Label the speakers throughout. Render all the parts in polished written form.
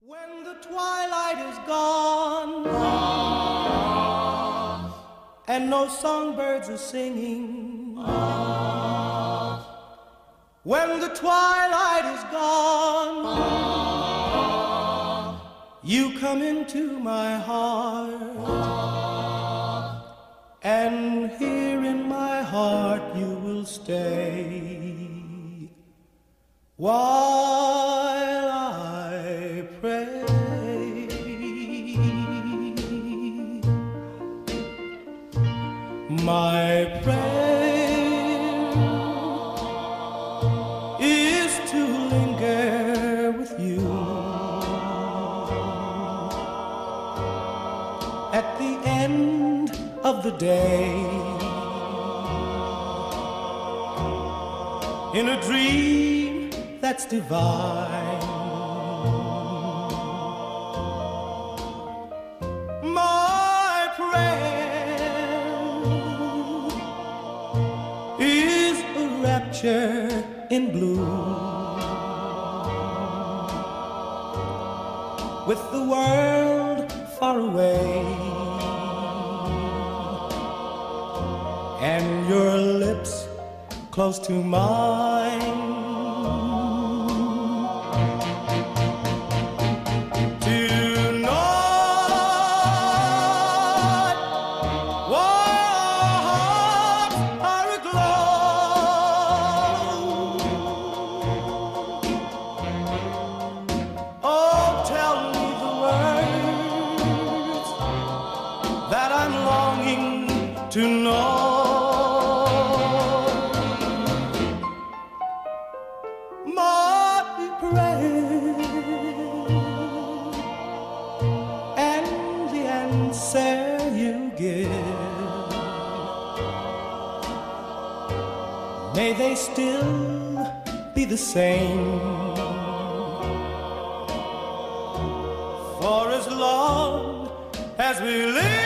Speaker 1: When the twilight is gone and no songbirds are singing, when the twilight is gone, you come into my heart, and here in my heart you will stay while I pray. My prayer is to linger with you at the end of the day, in a dream that's divine. My prayer is a rapture in blue, with the world far away and your lips close to mine. To know my prayer and the answer you give, may they still be the same, for as long as we live.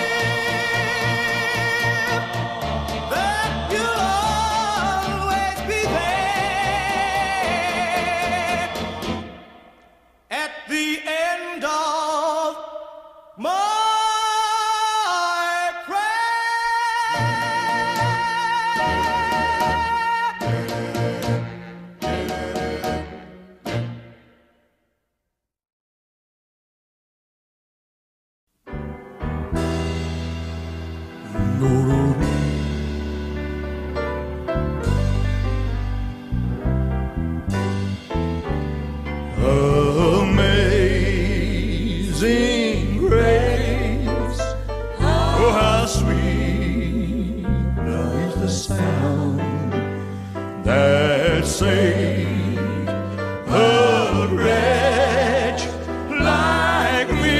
Speaker 2: Amazing grace, oh how sweet is the sound that saved a wretch like me.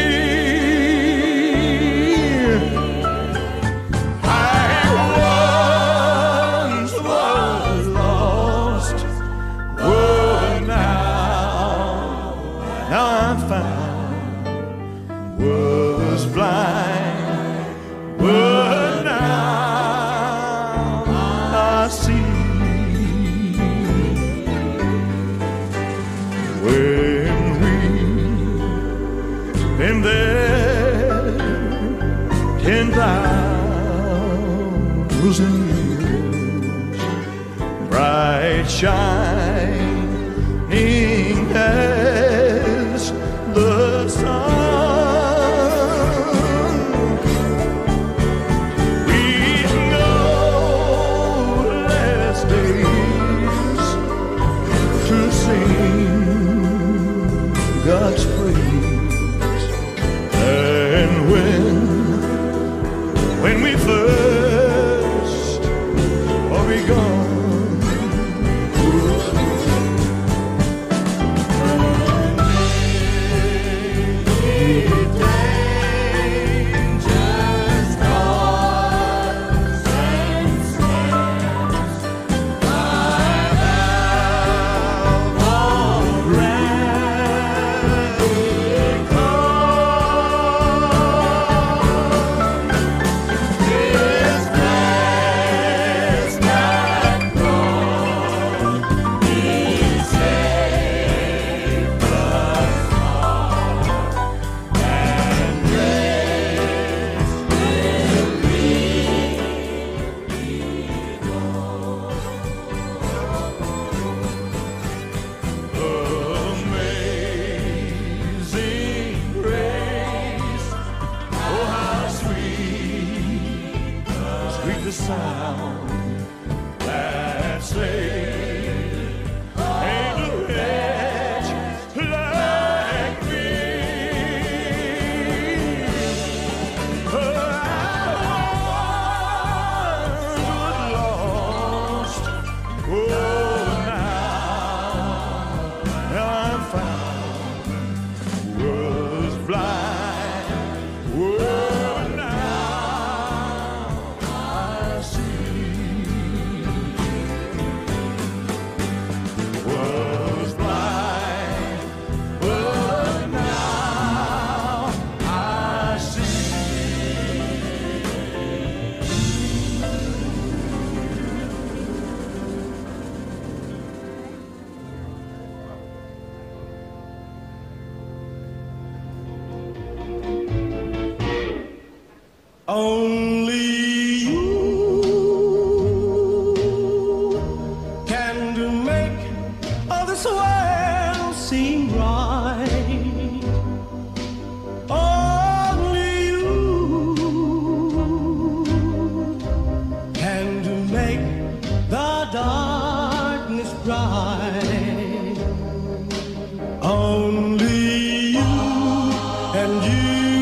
Speaker 2: Was blind, but now I see. When we've been there 10,000 years, bright shining as the sun. God's praise, and when we first are begun, sound that says, ain't a wretch like me. I was lost, oh, now I'm found, was blind, oh,
Speaker 1: only you can do make all this world seem right. Only you can do make the darkness bright. Only you and you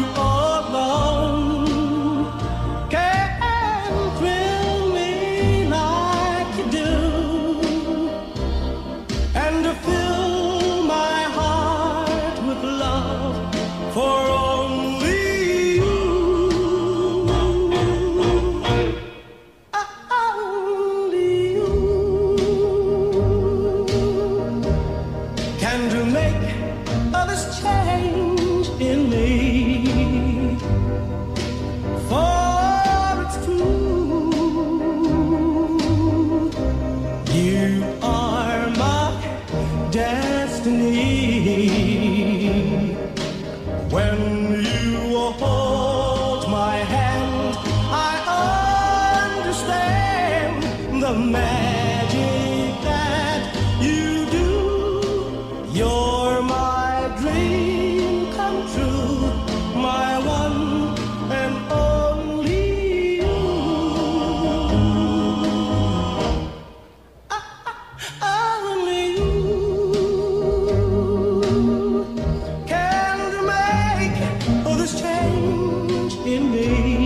Speaker 1: the magic that you do. You're my dream come true, my one and only you. Only you can make all this change in me.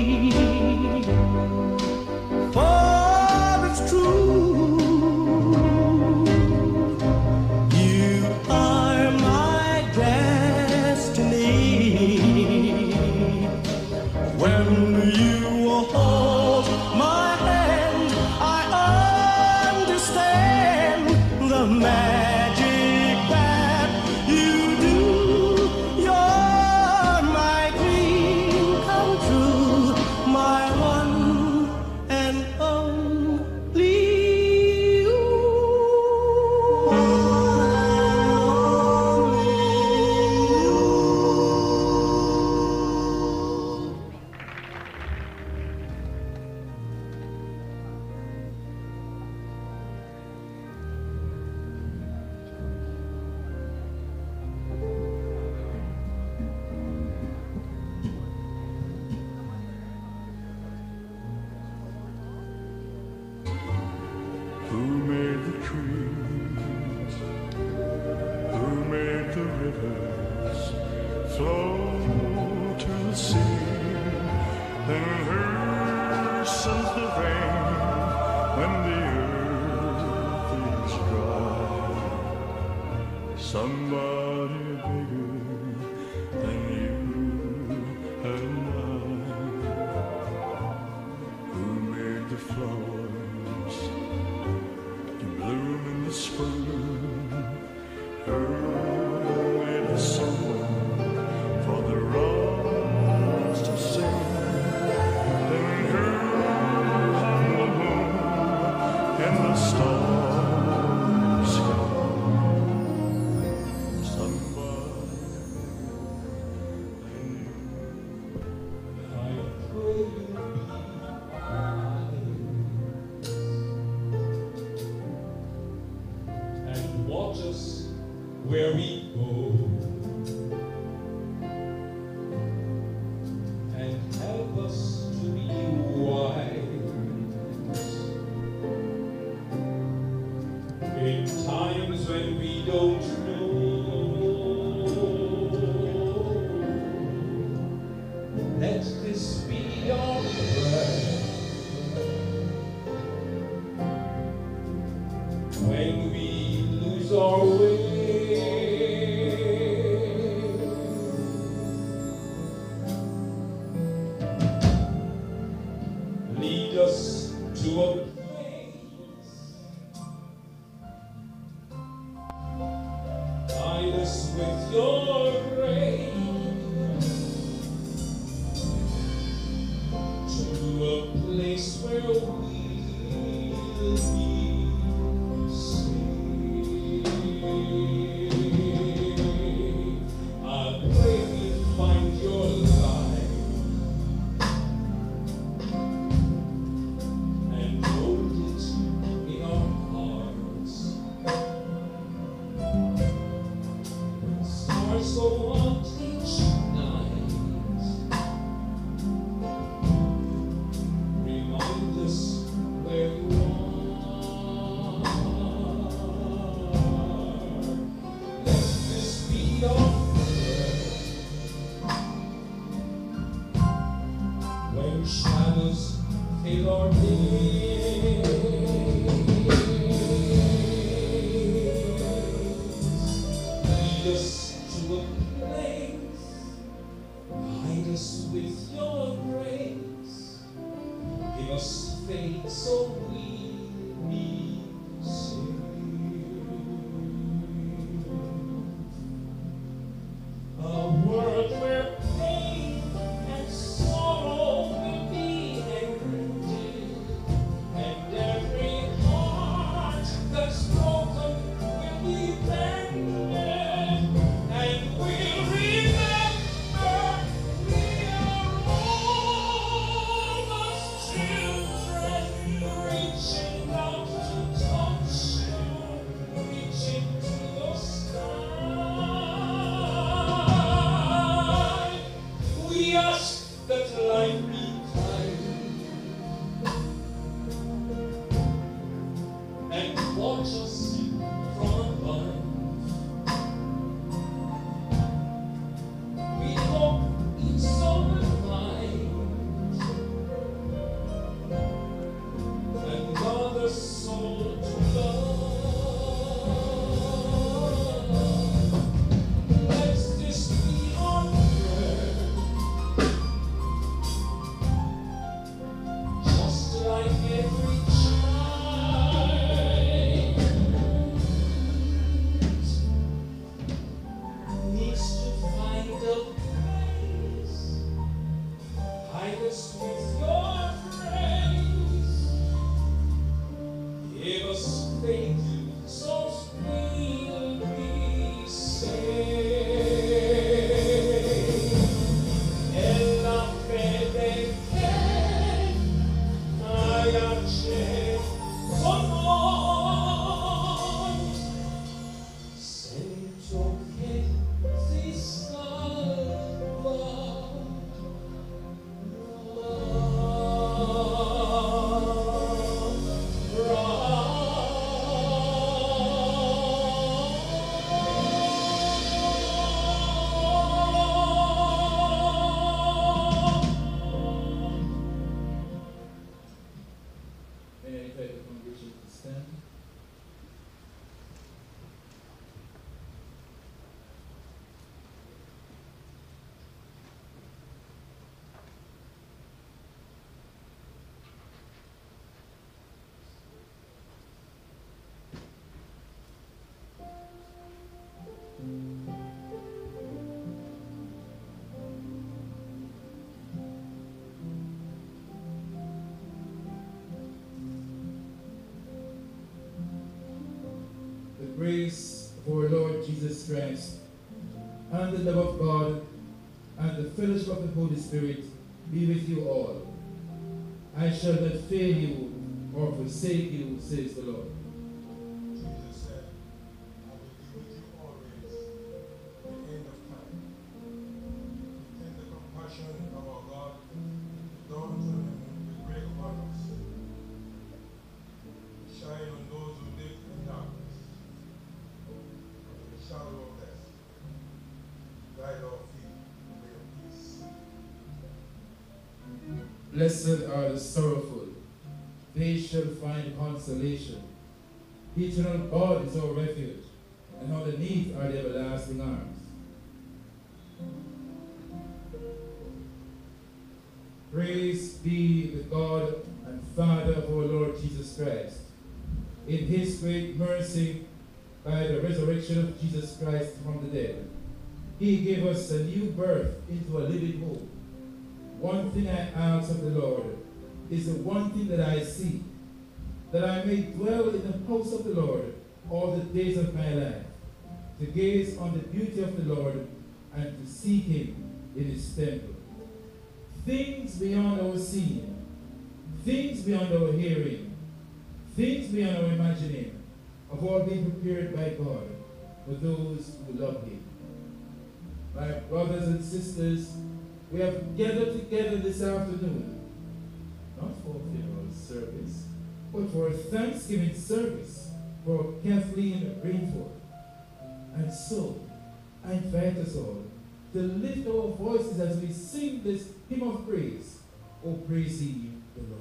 Speaker 2: Who made the trees? Who made the rivers flow to the sea? And who sends the rain when the earth is dry? Somebody bigger than you and I. Who made the flowers bloom in the spring, early the summer for the rose to sing, and who hung the moon and the stars sky.
Speaker 3: a place. Guide us with your grace to a place where we'll be safe. I pray we find your light and hold it in our hearts. When stars go out each night, remind us where you are. Let this be our prayer when shadows fill our days. Lead us to a place, guide us with your grace. Give us faith so we'll be saved. A world where pain and sorrow will be ended, and every heart that's broken will be mended, and we'll remember we are all God's children, reaching out to touch you, reaching to the sky. We ask that life be kind and watch us from above. We hope each soul will find another soul to love. Let this be our prayer, just like every child needs to find a place. Hide us with your grace. Give us faith so we'll be saved. En la fede che hai acceso noi, sento che si salva.
Speaker 4: May I invite the congregation to stand? The grace of our Lord Jesus Christ, and the love of God, and the fellowship of the Holy Spirit be with you all. I shall not fail you or forsake you, says the Lord.
Speaker 2: Jesus said, I will be with you always, to the end of time. The tender compassion of our God dawns on him with great abundance. Shine on those who live in darkness, under the shadow of death. Guide our feet in the way of peace.
Speaker 4: Blessed are the sorrowful, they shall find consolation. Eternal God is our refuge, and underneath are the everlasting arms. Praise be the God and Father of our Lord Jesus Christ, in his great mercy, by the resurrection of Jesus Christ from the dead, he gave us a new birth into a living hope. One thing I ask of the Lord is the one thing that I seek, that I may dwell in the house of the Lord all the days of my life, to gaze on the beauty of the Lord and to seek him in his temple. Things beyond our seeing, things beyond our hearing, things beyond our imagining, have all been prepared by God for those who love him. My brothers and sisters, we have gathered together this afternoon, not for a funeral service, but for a Thanksgiving service for Kathleen Rainford. And so, I invite us all to lift our voices as we sing this hymn of praise. Oh, praise ye the Lord.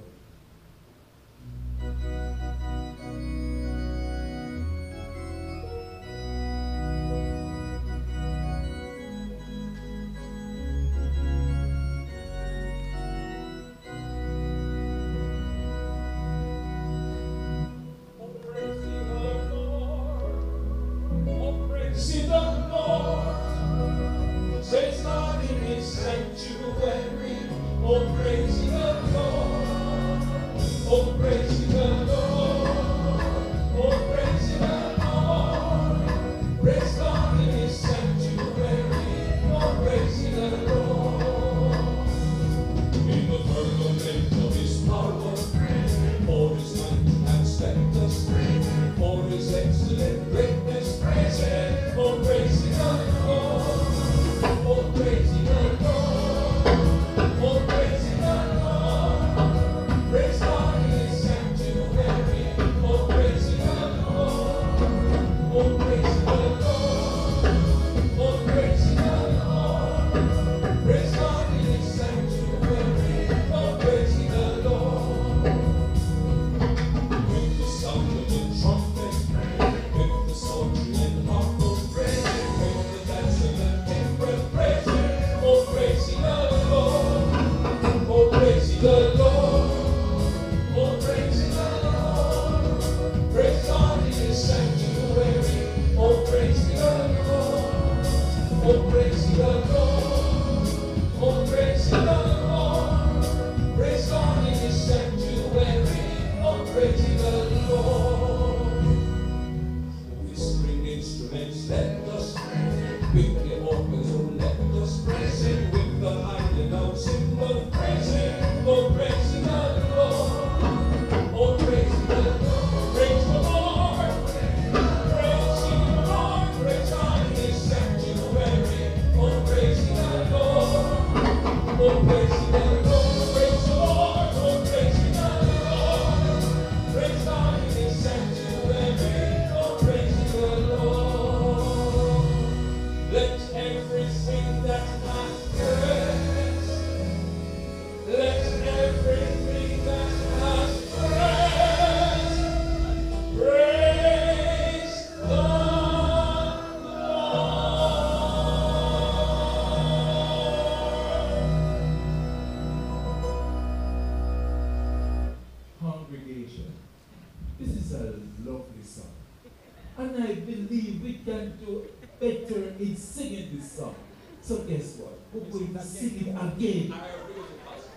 Speaker 3: So guess what? We're going to sing it again. I agree with you, Pastor.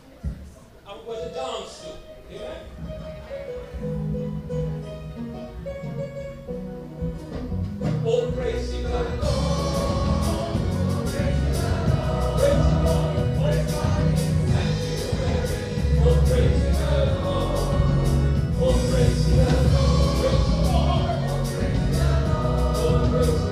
Speaker 3: I'm going to dance to. Amen? Oh, praise the Lord. Praise the Lord. Praise the Lord. Praise God. Oh, praise the Lord. Oh, praise the Lord. Praise the Lord. Oh, praise the Lord.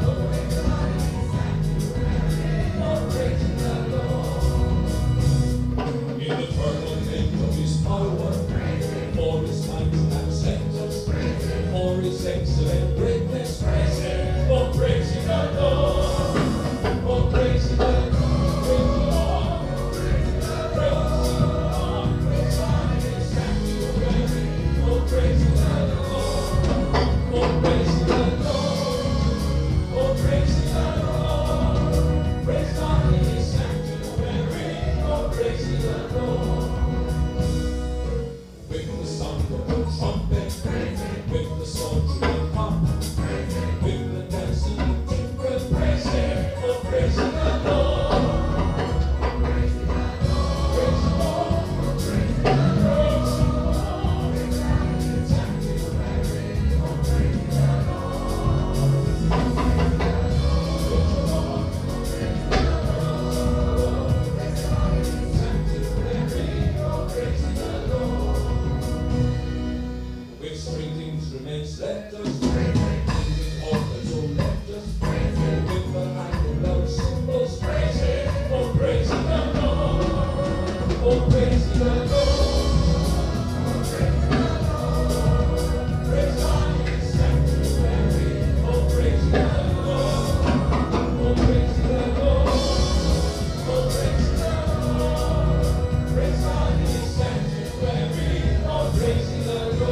Speaker 5: Excellent greatness, praise Him. Oh, praise Him, the Lord. Oh, praise Him, the Lord. Praise the Lord. Praise God in His sanctuary. Oh, praise Him, the Lord. Oh, praise Him, the Lord. Oh, praise Him, the Lord. Praise God in His sanctuary. Oh, praise Him, the Lord. With
Speaker 3: Oh, praise the Lord. Praise God in His sanctuary. Oh, praise the Lord. Oh, praise the Lord. Oh, praise the Lord. Praise God in His sanctuary. Oh, praise the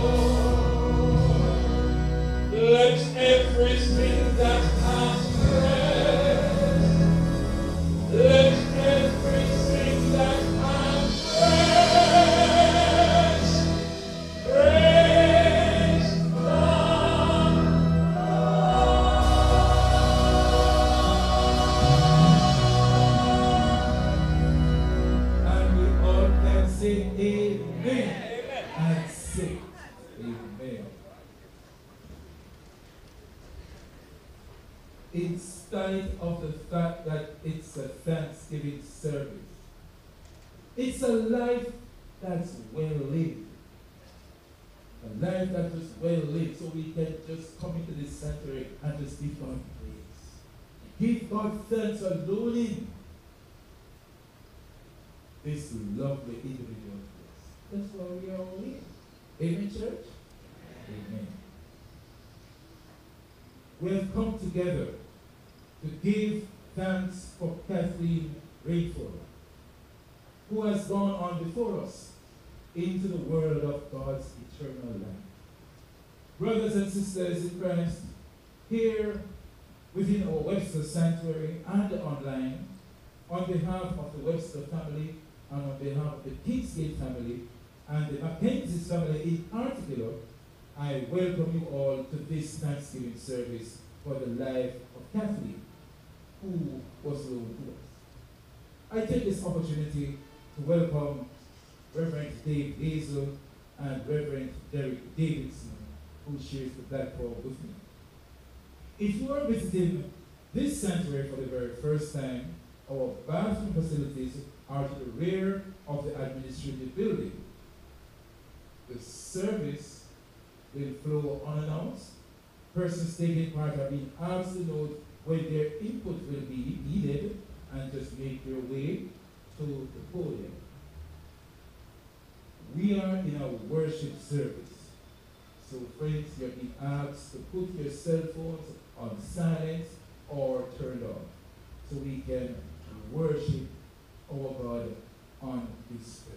Speaker 3: Lord. Let everything that has breath, let everything that has breath, praise the Lord.
Speaker 4: And we all can say amen. And say amen. In spite of the fact that it's a Thanksgiving service, it's a life that's well lived. A life that was well lived, so we can just come into this sanctuary and just give God praise. Give God thanks alone in this lovely individual. That's why we are all here. Amen, church? Amen. We have come together to give thanks for Kathleen Rainford, who has gone on before us into the world of God's eternal life. Brothers and sisters in Christ, here within our Webster Sanctuary and online, on behalf of the Webster family and on behalf of the Kingsgate family and the Mackenzie's family in particular, I welcome you all to this Thanksgiving service for the life of Kathleen, who was known to us. I take this opportunity to welcome Reverend Dave Hazel and Reverend Derek Davidson, who shares the platform with me. If you are visiting this sanctuary for the very first time, our bathroom facilities are to the rear of the administrative building. The service will flow unannounced. Persons taking part are being asked to note when their input will be needed and just make their way to the podium. We are in a worship service. So friends, you're being asked to put your cell phones on silent or turned off so we can worship our God on this day.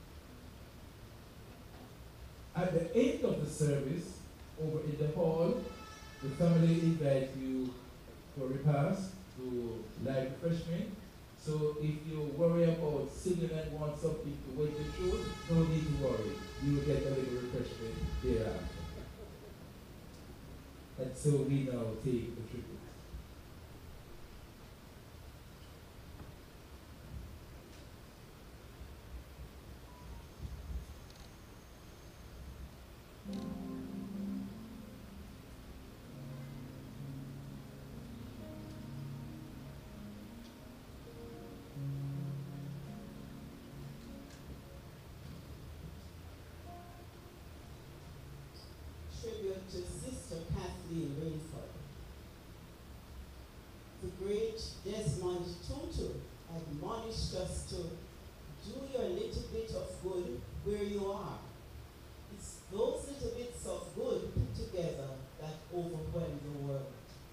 Speaker 4: At the end of the service, over in the hall, the family invites you to a repast, to live refreshment. So if you worry about singing and want something to wet your throat, no need to worry. You will get a little refreshment thereafter. And so we now take the tribute.
Speaker 6: Tribute to Sister Kathleen Rainford. The great Desmond Tutu admonished us to do your little bit of good where you are. It's those little bits of good put together that overwhelm the world.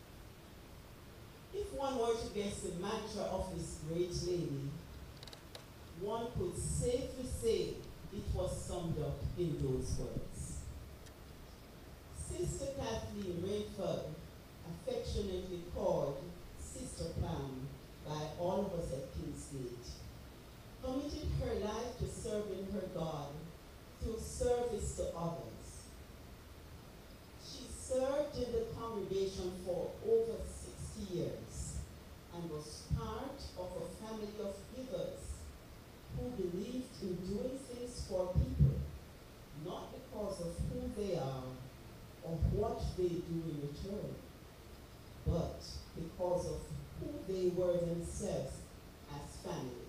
Speaker 6: If one were to guess the mantra of this great lady, one could safely say it was summed up in those words. Sister Kathleen Rainford, affectionately called Sister Pam by all of us at Kingsgate, committed her life to serving her God through service to others. She served in the congregation for over 60 years and was part of a family of givers who believed in doing things for people, not because of who they are or what they do in return, but because of who they were themselves as family.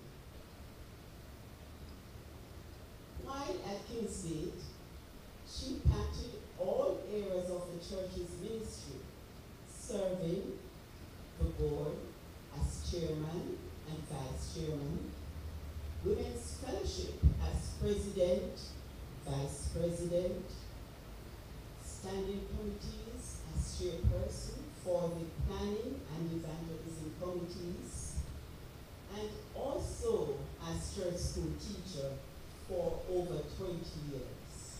Speaker 6: While at Kingsgate, she impacted all areas of the church's ministry, serving the board as chairman and vice chairman, women's fellowship president, vice president, standing committees as chairperson for the planning and evangelism committees, and also as church school teacher for over 20 years.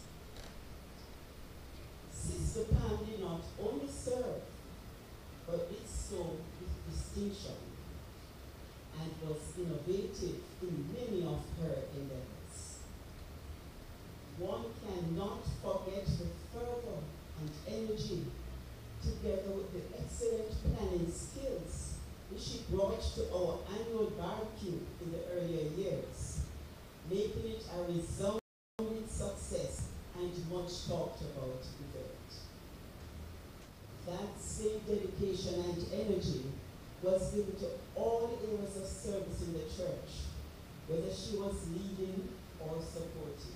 Speaker 6: Sister Pam did not only serve, but did so with distinction and was innovative in many of her endeavors. One cannot forget the fervor and energy, together with the excellent planning skills which she brought to our annual barbecue in the earlier years, making it a resounding success and much talked about event. That same dedication and energy was given to all areas of service in the church, whether she was leading or supporting.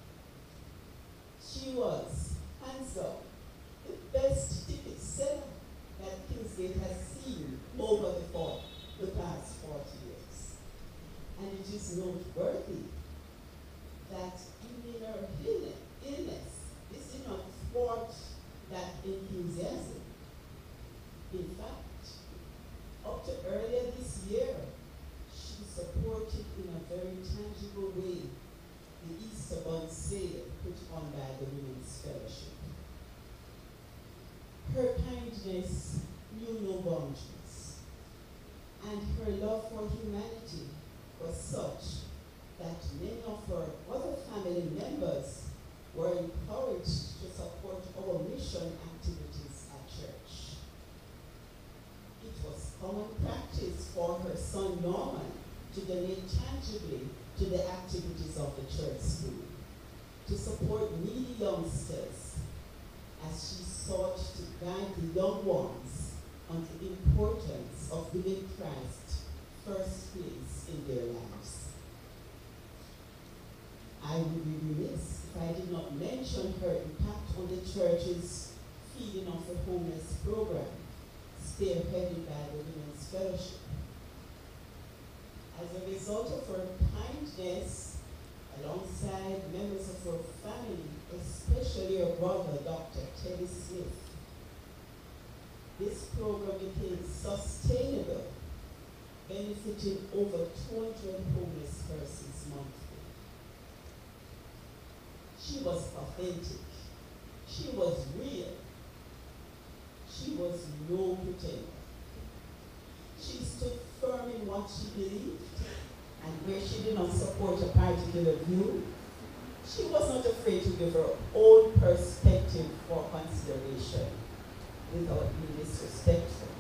Speaker 6: She was, hands up, the best ticket seller that Kingsgate has seen over the past 40 years. And it is noteworthy that even in her illness, this did not thwart that enthusiasm. In fact, up to earlier this year, she supported in a very tangible way the Easter Bun sale put on by the Women's Fellowship. Her kindness knew no boundaries, and her love for humanity was such that many of her other family members were encouraged to support our mission activities at church. It was common practice for her son Norman to donate tangibly to the activities of the church school, to support needy youngsters as she sought to guide the young ones on the importance of giving Christ first place in their lives. I would be remiss if I did not mention her impact on the church's Feeding of the Homeless program, spearheaded by the Women's Fellowship. As a result of her kindness, alongside members of her family, especially her brother, Dr. Teddy Smith, this program became sustainable, benefiting over 200 homeless persons monthly. She was authentic. She was real. She was no pretender. She stood firm in what she believed, and where she did not support a particular view, she was not afraid to give her own perspective for consideration without being disrespectful.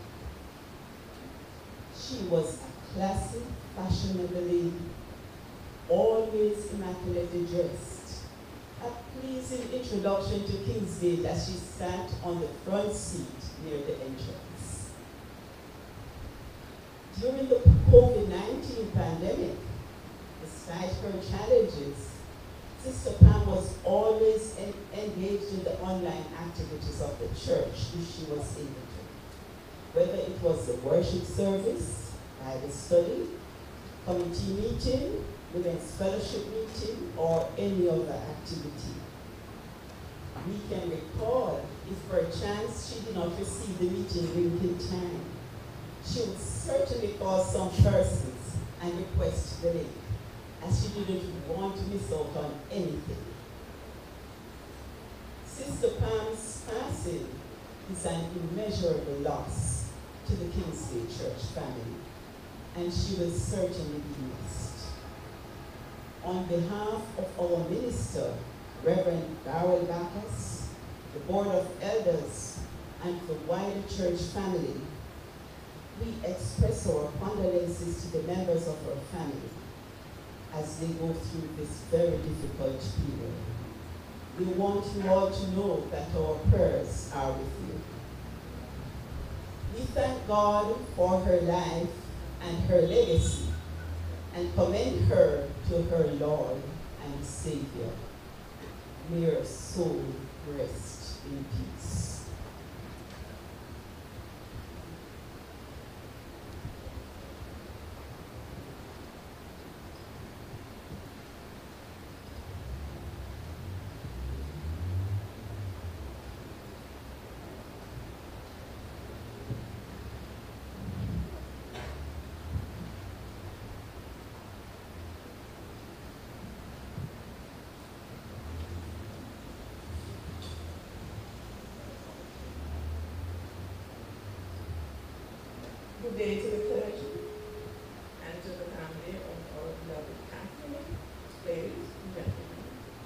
Speaker 6: She was a classy, fashionable lady, always immaculately dressed. A pleasing introduction to Kingsgate as she sat on the front seat near the entrance. During the COVID-19 pandemic, despite her challenges, Sister Pam was always engaged in the online activities of the church if she was able to. Whether it was the worship service, Bible study, committee meeting, Women's Fellowship meeting, or any other activity. We can recall if perchance she did not receive the meeting link in time, she would certainly call some persons and request the link, as she didn't want to miss out on anything. Sister Pam's passing is an immeasurable loss to the Kingsgate Church family, and she will certainly be missed. On behalf of our minister, Reverend Darrell Backus, the Board of Elders, and the wider church family, we express our condolences to the members of our family as they go through this very difficult period. We want you all to know that our prayers are with you. We thank God for her life and her legacy, and commend her to her Lord and Savior. May her soul rest in peace.
Speaker 5: day to the clergy and to the family of our beloved Kathleen, ladies and gentlemen.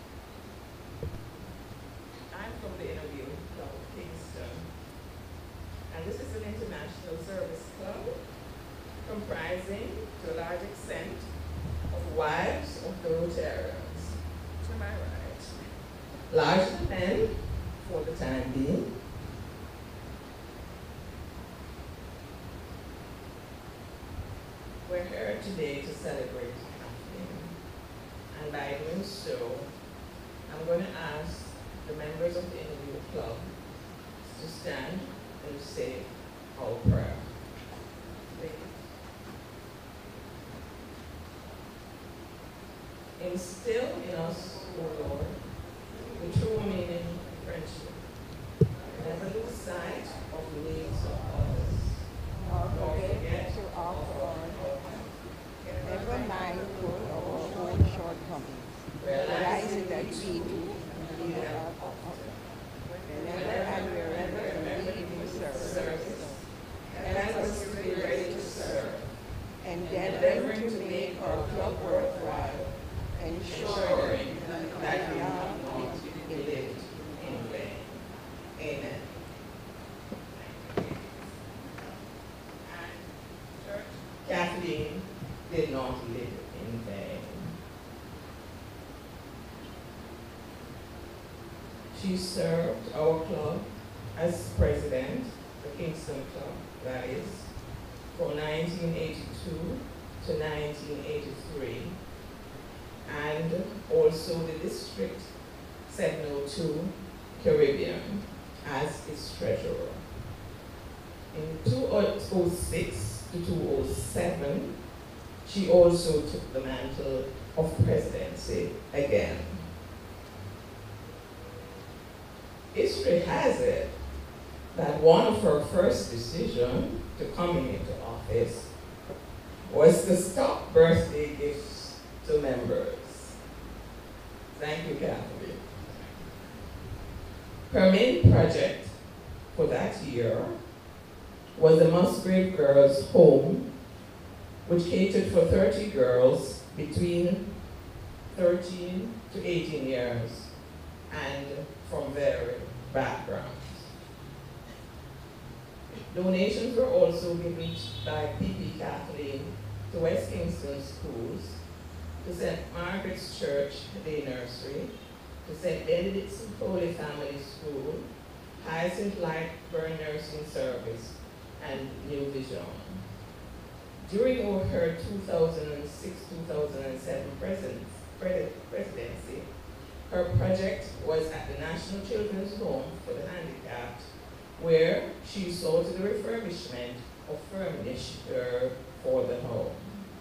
Speaker 5: I'm from the Interview Club of Kingston, and this is an international service club comprising, to a large extent, of wives of the Rotarians. To my right, larger men for the time being. We're here today to celebrate Kathleen, and by doing so, I'm going to ask the members of the Interview Club to stand and say our prayer. Instill in us, O Lord, the true meaning of friendship. Never lose sight of the needs of others. Nor forget
Speaker 7: to offer, ever mindful of our own shortcomings, realizing that we do need our whenever and wherever we need service. Help us to be ready to serve, endeavoring to make our club worthwhile, ensuring that we are not lived in vain.
Speaker 5: Amen. Kathleen did not live in vain. She served our club as president, the Kingston Club, that is, from 1982 to 1983, and also the District 702 Caribbean as its treasurer. In 2006 to 2007, she also took the mantle of presidency again. History has it that one of her first decisions to coming into office was to stop birthday gifts to members. Thank you, Kathleen. Her main project for that year was the Musgrave Girls' Home, which catered for 30 girls between 13 to 18 years and from varied backgrounds. Donations were also given by PP Kathleen to West Kingston schools, to St. Margaret's Church Day Nursery, to St. Benedict's Holy Family School, Hyacinth Lightburn Nursing Service, and New Vision. During her 2006-2007 presidency, her project was at the National Children's Home for the Handicapped, where she saw to the refurbishment of furniture for the home.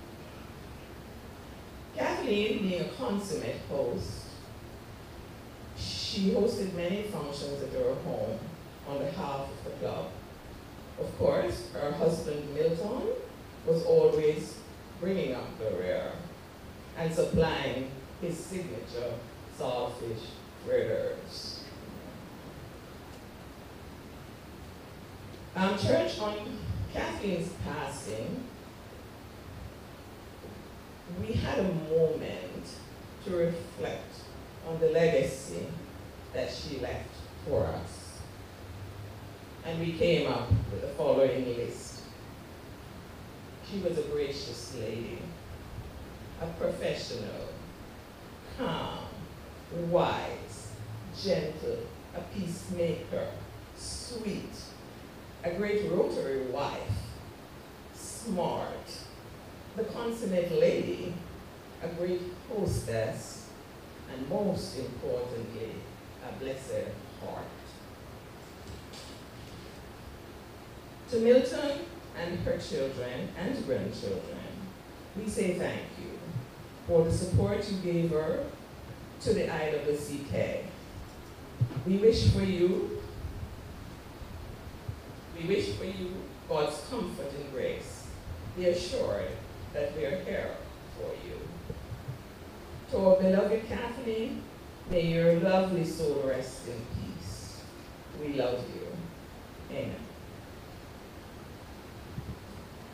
Speaker 5: Kathleen, being a consummate host, she hosted many functions at her home on behalf of the club. Of course, her husband Milton was always bringing up the rear and supplying his signature saltfish fritters. Church, on Kathleen's passing, we had a moment to reflect on the legacy that she left for us. And we came up with the following list. She was a gracious lady, a professional, calm, wise, gentle, a peacemaker, sweet, a great Rotary wife, smart, the consummate lady, a great hostess, and most importantly, a blessed heart. To Milton and her children and grandchildren, we say thank you for the support you gave her to the IWCK. We wish for you God's comfort and grace. Be assured that we are here for you. To our beloved Kathleen, may your lovely soul rest in peace. We love you. Amen.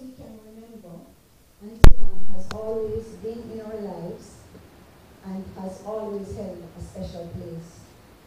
Speaker 8: we can remember, Auntie Pam has always been in our lives and has always held a special place.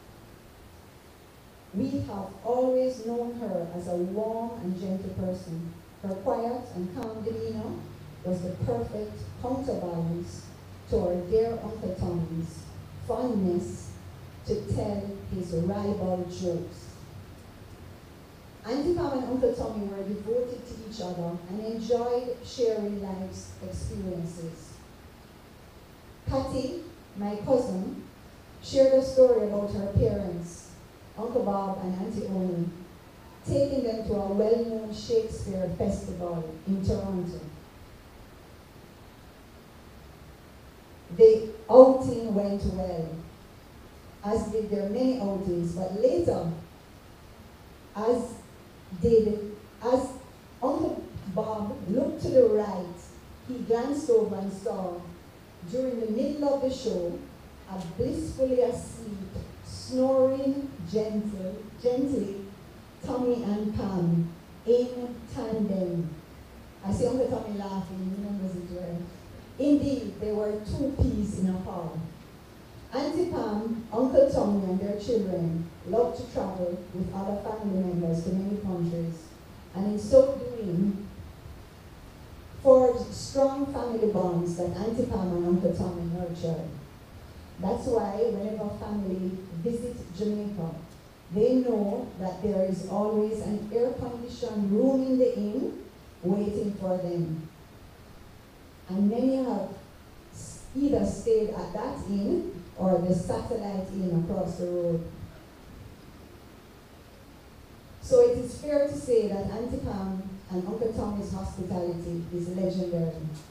Speaker 8: We have always known her as a warm and gentle person. Her quiet and calm demeanor was the perfect counterbalance to our dear Uncle Tommy's fondness to tell his ribald jokes. Auntie Pam and Uncle Tommy were devoted to each other and enjoyed sharing life's experiences. Patty, my cousin, shared a story about her parents, Uncle Bob and Auntie Oni, taking them to a well-known Shakespeare festival in Toronto. The outing went well, as did their many outings, but later, as Uncle Bob looked to the right, he glanced over and saw, during the middle of the show, a blissfully asleep, snoring gently, Tommy and Pam in tandem. I see Uncle Tommy laughing, he remembers it well. Indeed, they were two peas in a pod. Auntie Pam, Uncle Tommy and their children loved to travel with other family members to many countries, and in so doing, forged strong family bonds that Auntie Pam and Uncle Tommy nurtured. That's why whenever family visit Jamaica, they know that there is always an air-conditioned room in the inn waiting for them. And many have either stayed at that inn or the satellite inn across the road. So it is fair to say that Auntie Pam and Uncle Tommy's hospitality is legendary.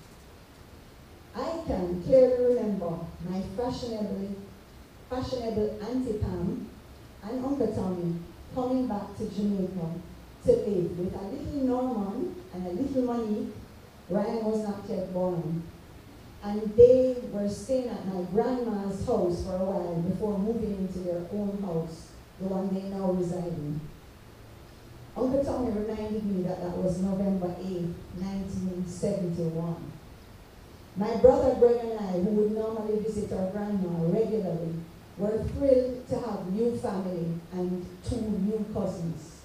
Speaker 8: I can clearly remember my fashionable Auntie Pam and Uncle Tommy coming back to Jamaica to live with a little Norman and a little Monique. Ryan was not yet born. And they were staying at my grandma's house for a while before moving into their own house, the one they now reside in. Uncle Tommy reminded me that that was November 8, 1971. My brother Greg and I, who would normally visit our grandma regularly, were thrilled to have new family and 2 new cousins.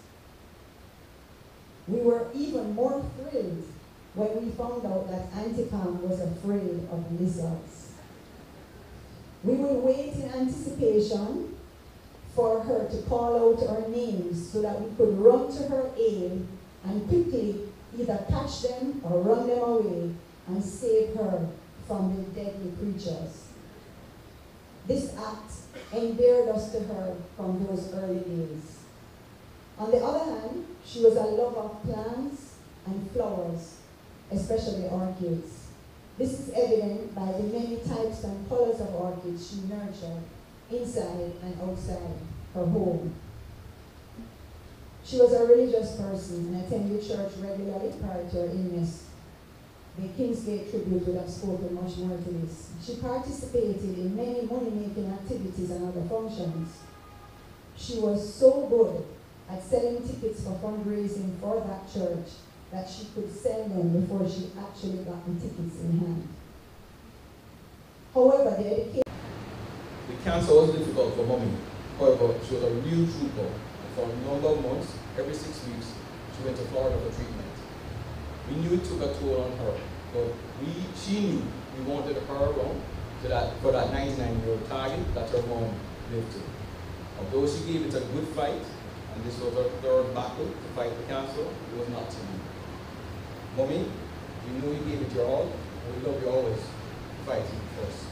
Speaker 8: We were even more thrilled when we found out that Auntie Pam was afraid of lizards. We would wait in anticipation for her to call out our names so that we could run to her aid and quickly either catch them or run them away and save her from the deadly creatures. This act endeared us to her from those early days. On the other hand, she was a lover of plants and flowers, especially orchids. This is evident by the many types and colors of orchids she nurtured inside and outside her home. She was a religious person and attended church regularly prior to her illness. The Kingsgate tribute would have spoken much more to this. She participated in many money-making activities and other functions. She was so good at selling tickets for fundraising for that church that she could sell them before she actually got the tickets in hand. However, the education...
Speaker 9: The cancer was difficult for Mommy. However, she was a real trooper. And for a number of months, every 6 weeks, she went to Florida for treatment. We knew it took a toll on her, but she knew we wanted her around for that 99-year-old target that her mom lived to. Although she gave it a good fight, and this was her third battle to fight the cancer, it was not to be. Mommy, we know you gave it your all, and we love you always fighting first.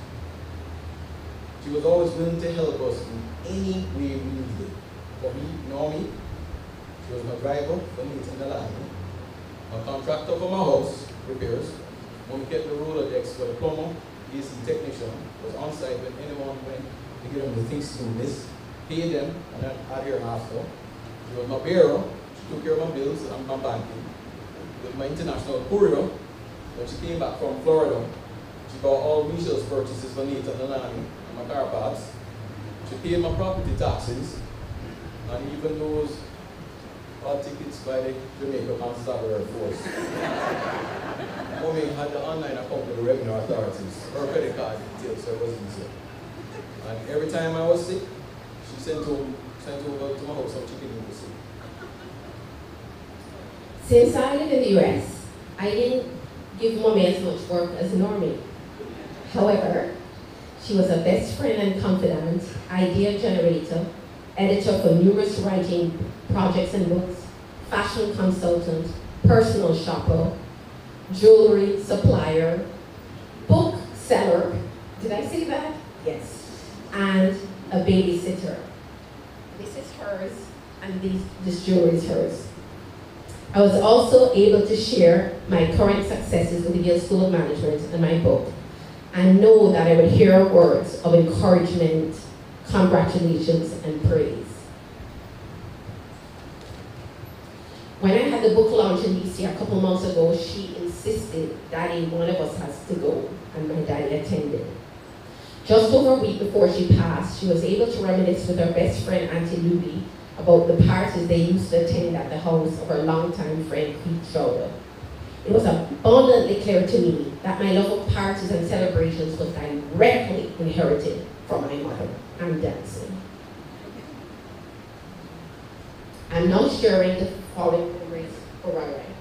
Speaker 9: She was always willing to help us in any way we needed. For me, Naomi, she was my driver for me in the line, a contractor for my house repairs. When we get the Rolodex for the plumber, the AC technician was on site when anyone went to get them the things to do this, pay them, and then add here after. She was my bearer, she took care of my bills and my banking. With my international courier, when she came back from Florida, she bought all Michelle's purchases for Nathan and Annie and my car parts. She paid my property taxes, and even those Bought tickets by the Jamaica Constabulary Force. Mommy had the online account with the revenue authorities. Her credit card details, so it wasn't easy. And every time I was sick, she sent over to my house some chicken noodles.
Speaker 10: Since I live in the US, I didn't give Mommy as much work as Normie. However, she was a best friend and confidant, idea generator, editor for numerous writing projects and books, fashion consultant, personal shopper, jewelry supplier, book seller, did I say that? Yes. And a babysitter. This is hers, and this jewelry is hers. I was also able to share my current successes with the Yale School of Management and my book, and know that I would hear words of encouragement, congratulations, and praise. When I had the book launch in DC a couple months ago, she insisted, Daddy, one of us has to go, and my daddy attended. Just over a week before she passed, she was able to reminisce with her best friend, Auntie Luby, about the parties they used to attend at the house of her longtime friend, Keith Schroeder. It was abundantly clear to me that my love of parties and celebrations was directly inherited from my mother and dancing. I'm now sharing the following memories for Rai Rai.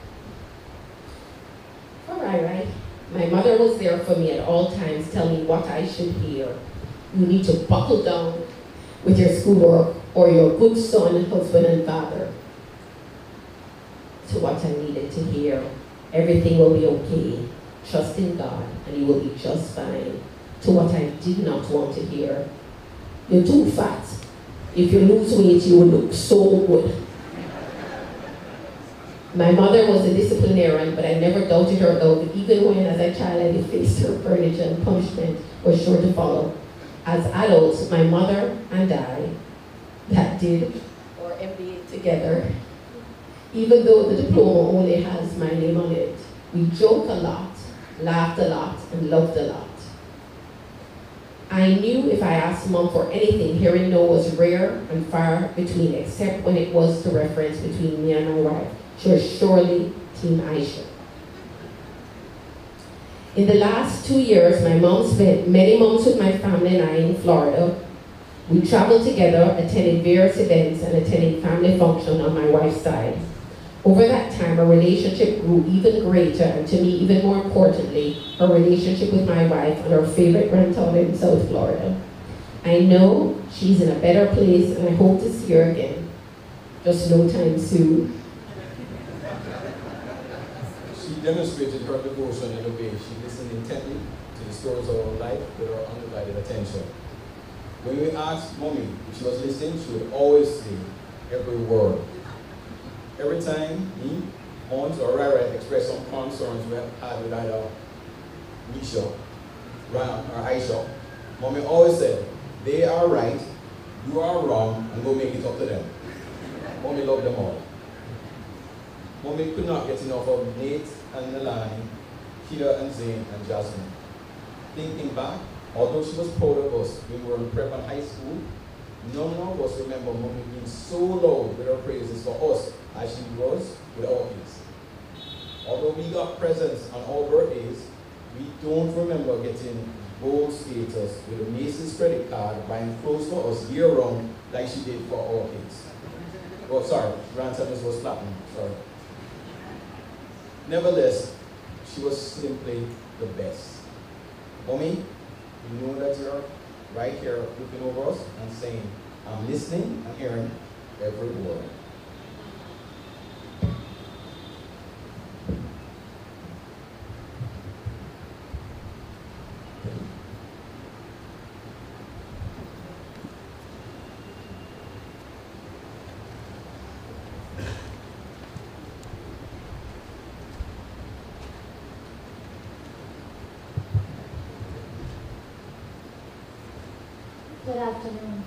Speaker 10: For Rai Rai, my mother was there for me at all times, telling me what I should hear. You need to buckle down with your schoolwork, or your good son, husband, and father. To what I needed to hear. Everything will be okay. Trust in God, and you will be just fine. To what I did not want to hear. You're too fat. If you lose weight, you will look so good. My mother was a disciplinarian, but I never doubted her love, even when, as a child, I faced her furniture and punishment was sure to follow. As adults, my mother and I, that did our MBA together, even though the diploma only has my name on it, we joked a lot, laughed a lot, and loved a lot. I knew if I asked Mom for anything, hearing no was rare and far between, except when it was to reference between me and my wife. She was surely Team Aisha. In the last 2 years, my mom spent many months with my family and I in Florida. We traveled together, attended various events, and attended family functions on my wife's side. Over that time, our relationship grew even greater, and to me, even more importantly, her relationship with my wife and her favorite granddaughter in South Florida. I know she's in a better place, and I hope to see her again. Just no time soon.
Speaker 9: She demonstrated her devotion in a way. She listened intently to the stories of her life with her undivided attention. When we asked Mommy if she was listening, she would always say every word. Every time me, Mons, or Rai Rai expressed some concerns we had with either Misha, Ram, or Aisha, Mommy always said, they are right, you are wrong, and go make it up to them. Mommy loved them all. Mommy could not get enough of Nate and Nalani, Keita and Zane and Jasmine. Thinking back, although she was proud of us when we were in prep and high school, none of us remember Mommy being so loud with her praises for us as she was with our kids. Although we got presents on our birthdays, we don't remember getting gold status with a Macy's credit card buying clothes for us year-round like she did for our kids. Oh, sorry, grandson was clapping, sorry. Nevertheless, she was simply the best. Mommy, you know that you're right here looking over us and saying, I'm listening and hearing every word.
Speaker 11: Good afternoon.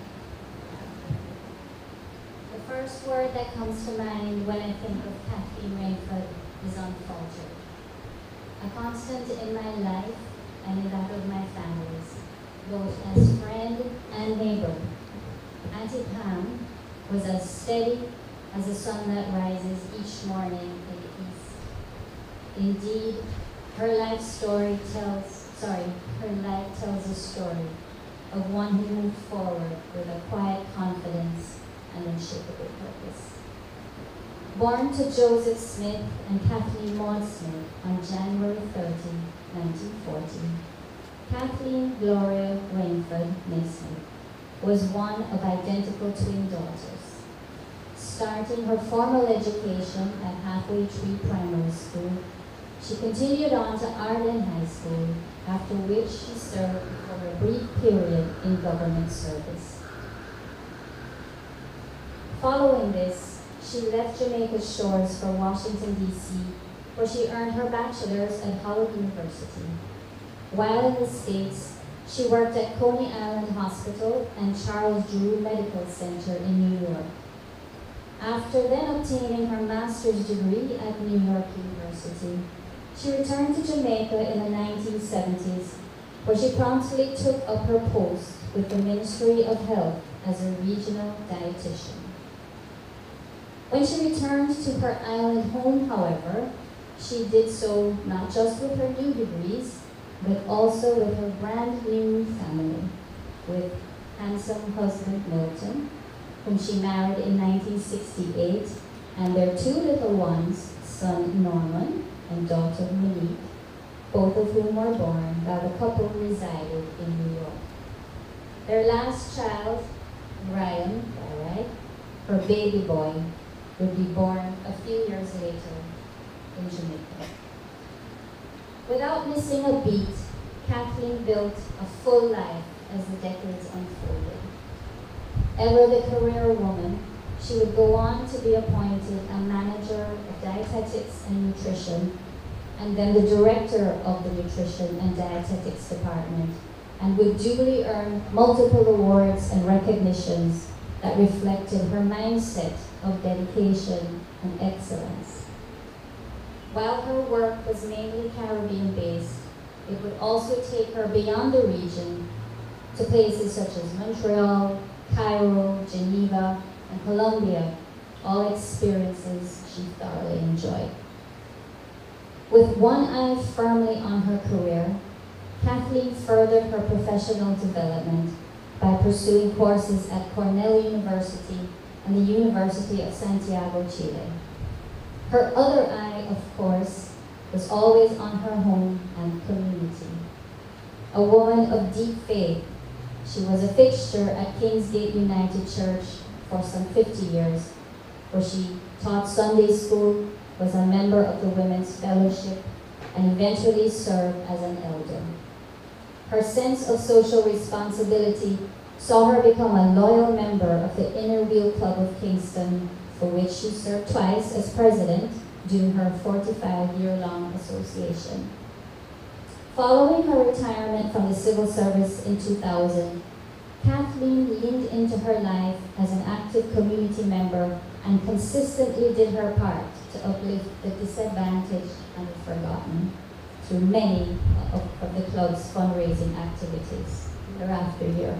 Speaker 11: The first word that comes to mind when I think of Kathleen Rainford is unfaltered. A constant in my life and in that of my families, both as friend and neighbor. Auntie Pam was as steady as the sun that rises each morning in the east. Indeed, her life tells a story of one who moved forward with a quiet confidence and unshakable purpose. Born to Joseph Smith and Kathleen Maud Smith on January 30, 1940, Kathleen Gloria Rainford Smith was one of identical twin daughters. Starting her formal education at Halfway Tree Primary School, she continued on to Arden High School, after which she served for a brief period in government service. Following this, she left Jamaica's shores for Washington, D.C., where she earned her bachelor's at Howard University. While in the States, she worked at Coney Island Hospital and Charles Drew Medical Center in New York. After then obtaining her master's degree at New York University, she returned to Jamaica in the 1970s, where she promptly took up her post with the Ministry of Health as a regional dietitian. When she returned to her island home, however, she did so not just with her new degrees, but also with her brand new family, with handsome husband Milton, whom she married in 1968, and their two little ones, son Norman and daughter Monique, both of whom were born while the couple resided in New York. Their last child, Ryan, her baby boy, would be born a few years later in Jamaica. Without missing a beat, Kathleen built a full life as the decades unfolded. Ever the career woman, she would go on to be appointed a manager of dietetics and nutrition, and then the director of the nutrition and dietetics department, and would duly earn multiple awards and recognitions that reflected her mindset of dedication and excellence. While her work was mainly Caribbean-based, it would also take her beyond the region to places such as Montreal, Cairo, Geneva, and Colombia, all experiences she thoroughly enjoyed. With one eye firmly on her career, Kathleen furthered her professional development by pursuing courses at Cornell University and the University of Santiago, Chile. Her other eye, of course, was always on her home and community. A woman of deep faith, she was a fixture at Kingsgate United Church for some 50 years, where she taught Sunday school, was a member of the Women's Fellowship, and eventually served as an elder. Her sense of social responsibility saw her become a loyal member of the Inner Wheel Club of Kingston, for which she served twice as president during her 45-year-long association. Following her retirement from the civil service in 2000, Kathleen leaned into her life as an active community member and consistently did her part to uplift the disadvantaged and the forgotten through many of the club's fundraising activities year after year.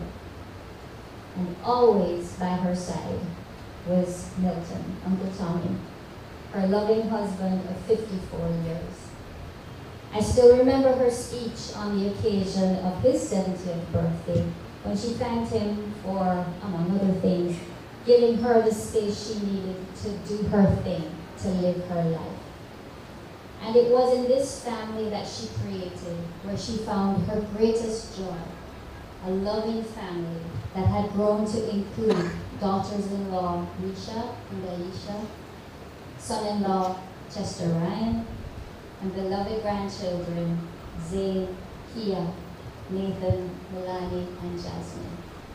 Speaker 11: And always by her side was Milton, Uncle Tommy, her loving husband of 54 years. I still remember her speech on the occasion of his 70th birthday, when she thanked him for, among other things, giving her the space she needed to do her thing, to live her life. And it was in this family that she created where she found her greatest joy, a loving family that had grown to include daughters-in-law Risha and Alicia, son-in-law Chester Ryan, and beloved grandchildren Zane, Kia, Nathan, Milani, and Jasmine.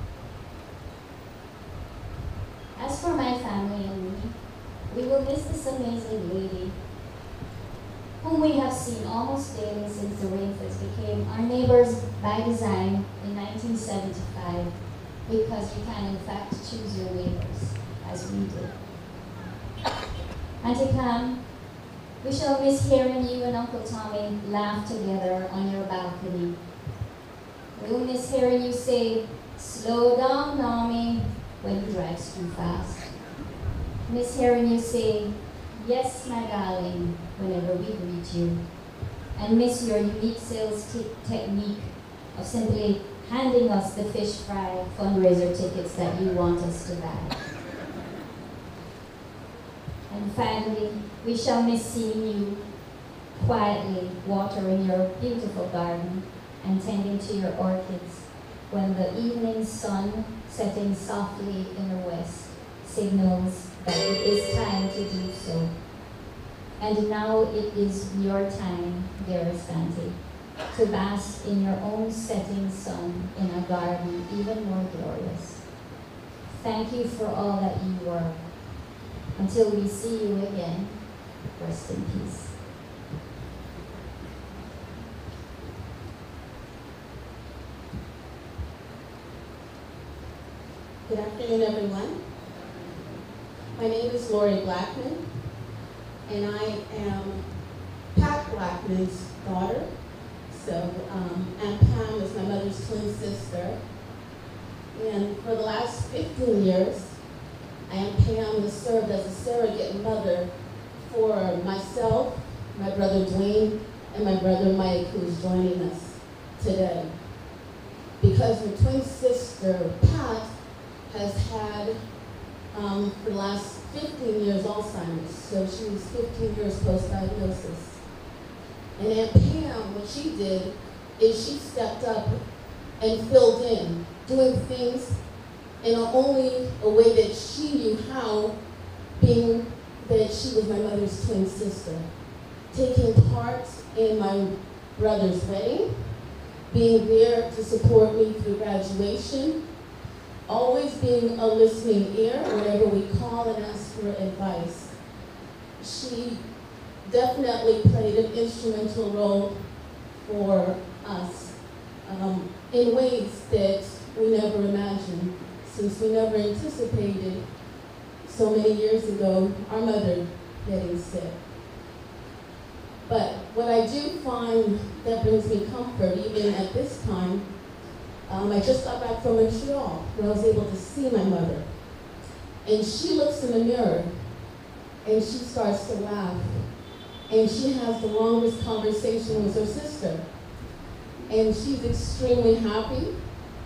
Speaker 11: As for my family and me, we will miss this amazing lady, whom we have seen almost daily since the Rainfords became our neighbors by design in 1975, because you can in fact choose your neighbors, as we did. Auntie Pam, we shall miss hearing you and Uncle Tommy laugh together on your balcony. We'll miss hearing you say, "Slow down, Mommy," when he drives too fast. Miss hearing you say, "Yes, my darling," whenever we greet you, and miss your unique sales technique of simply handing us the fish fry fundraiser tickets that you want us to buy. And finally, we shall miss seeing you quietly watering your beautiful garden and tending to your orchids when the evening sun setting softly in the west signals that it is time to do so. And now it is your time, dearest Auntie, to bask in your own setting sun in a garden even more glorious. Thank you for all that you were. Until we see you again, rest in peace.
Speaker 6: Good afternoon, everyone. My name is Gloria Blackman, and I am Pat Blackman's daughter. So Aunt Pam is my mother's twin sister. And for the last 15 years, Aunt Pam has served as a surrogate mother for myself, my brother Dwayne, and my brother Mike, who is joining us today. Because her twin sister, Pat, has had, for the last 15 years, Alzheimer's. So she was 15 years post-diagnosis. And Aunt Pam, what she did is she stepped up and filled in, doing things in only a way that she knew how, being that she was my mother's twin sister. Taking part in my brother's wedding, being there to support me through graduation, always being a listening ear whenever we call and ask for advice. She definitely played an instrumental role for us in ways that we never imagined, since we never anticipated so many years ago our mother getting sick. But what I do find that brings me comfort, even at this time, I just got back from Montreal, where I was able to see my mother. And she looks in the mirror, and she starts to laugh. And she has the longest conversation with her sister. And she's extremely happy.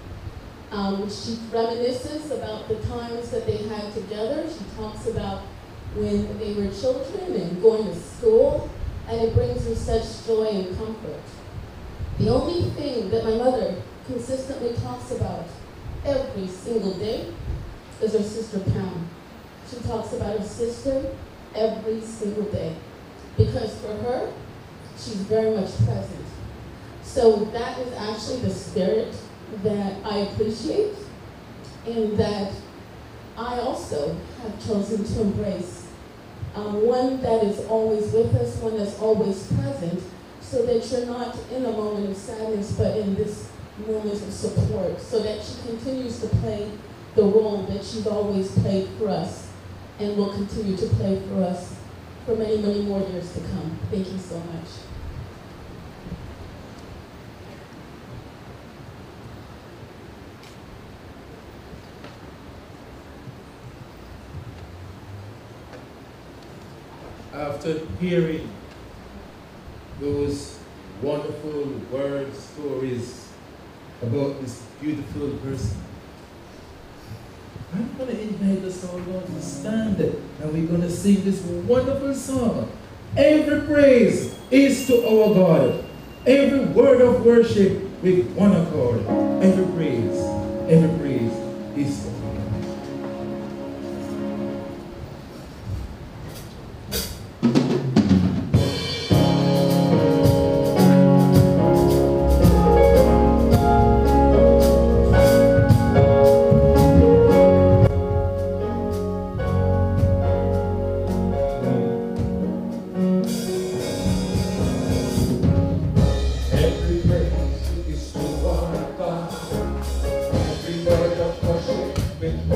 Speaker 6: She reminisces about the times that they had together. She talks about when they were children and going to school, and it brings her such joy and comfort. The only thing that my mother consistently talks about every single day is her sister Pam. She talks about her sister every single day, because for her, she's very much present. So that is actually the spirit that I appreciate, and that I also have chosen to embrace. One that is always with us, one that's always present, so that you're not in a moment of sadness, but in this moment of support, so that she continues to play the role that she's always played for us, and will continue to play for us for many, many more years to come. Thank you so much.
Speaker 4: After hearing those wonderful word stories about this beautiful person, I'm going to invite us all to stand and we're going to sing this wonderful song. Every praise is to our God. Every word of worship with one accord. Every praise is to our God.
Speaker 3: With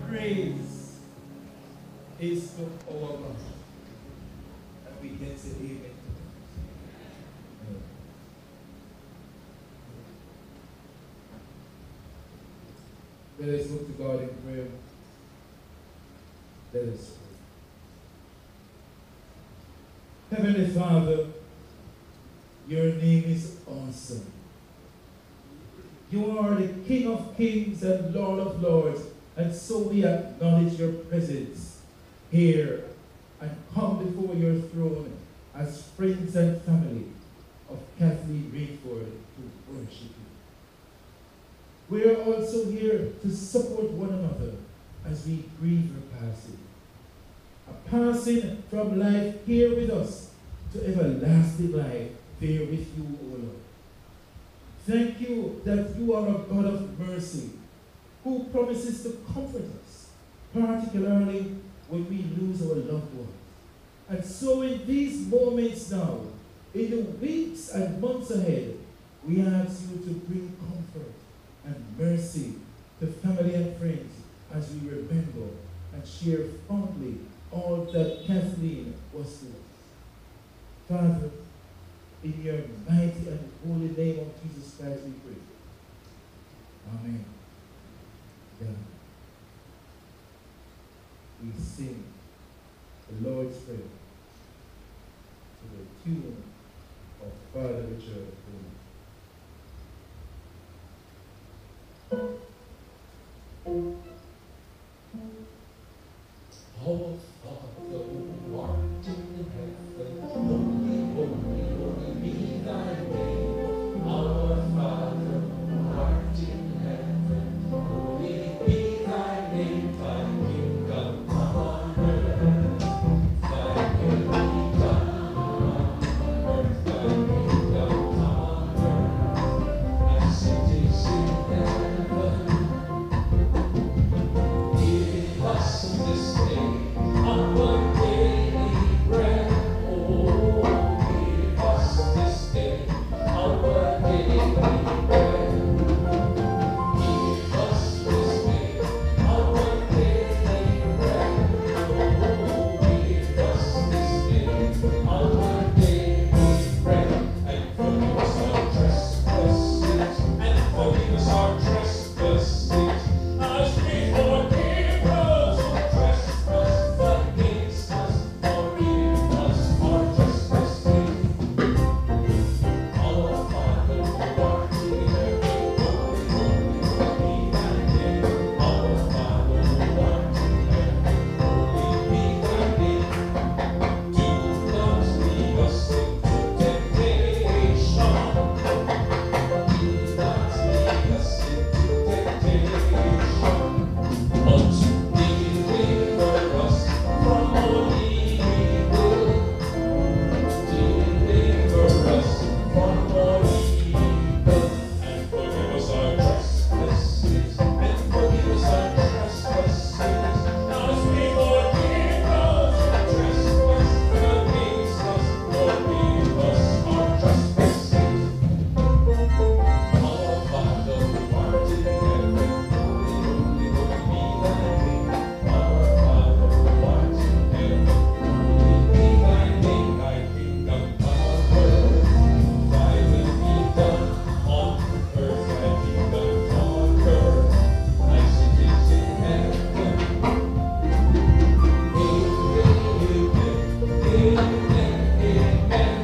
Speaker 4: praise is to our God. And we can say amen. Let us look to God in prayer. Let us pray. Heavenly Father, your name is awesome. You are the King of kings and Lord of lords, and so we acknowledge your presence here and come before your throne as friends and family of Kathleen Rainford to worship you. We are also here to support one another as we grieve her passing. A passing from life here with us to everlasting life there with you, O Lord. Thank you that you are a God of mercy who promises to comfort us, particularly when we lose our loved ones. And so in these moments now, in the weeks and months ahead, we ask you to bring comfort and mercy to family and friends as we remember and share fondly all that Kathleen was to us. Father, in your mighty and holy name of Jesus Christ we pray. Amen. God. We sing the Lord's Prayer to the tune of Father Richard Holy.
Speaker 3: Our Father who art in heaven, holy, holy, holy be thy name. Our Father who art in heaven, holy be thy name. Thy kingdom come on earth, thy will be done on earth. Thy kingdom come on earth, as it is in heaven. Give us this day our daily bread. Oh, give us this day our daily bread. Give us this day our daily bread. Oh, give us this day our daily bread. And forgive us our trespasses, and forgive us our trespasses, as we forgive those who trespass against us. Forgive us our trespasses. Our Father who art in heaven, holy, holy, holy be thy name. Our Father who art in heaven, holy be thy name. Do not lead us into temptation. Do not lead us into temptation, but deliver us from all evil. Deliver us from all evil, and forgive us our trespasses, and forgive us our trespasses, as we forgive those who trespass against us. Forgive us our trespasses. Our Father who art in heaven, holy, holy, holy be thy name. Our Father who art in heaven, holy be thy name. Thy kingdom come on earth, thy will be done on earth. Thy kingdom come on earth, as it is in heaven. Amen, amen, amen.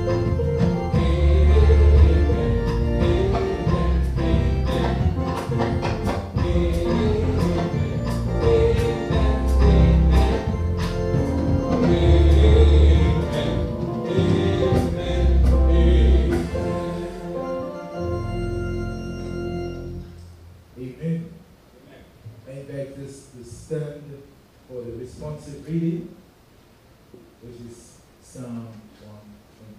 Speaker 4: Amen. I invite us to stand for the responsive reading, which is Psalm 120.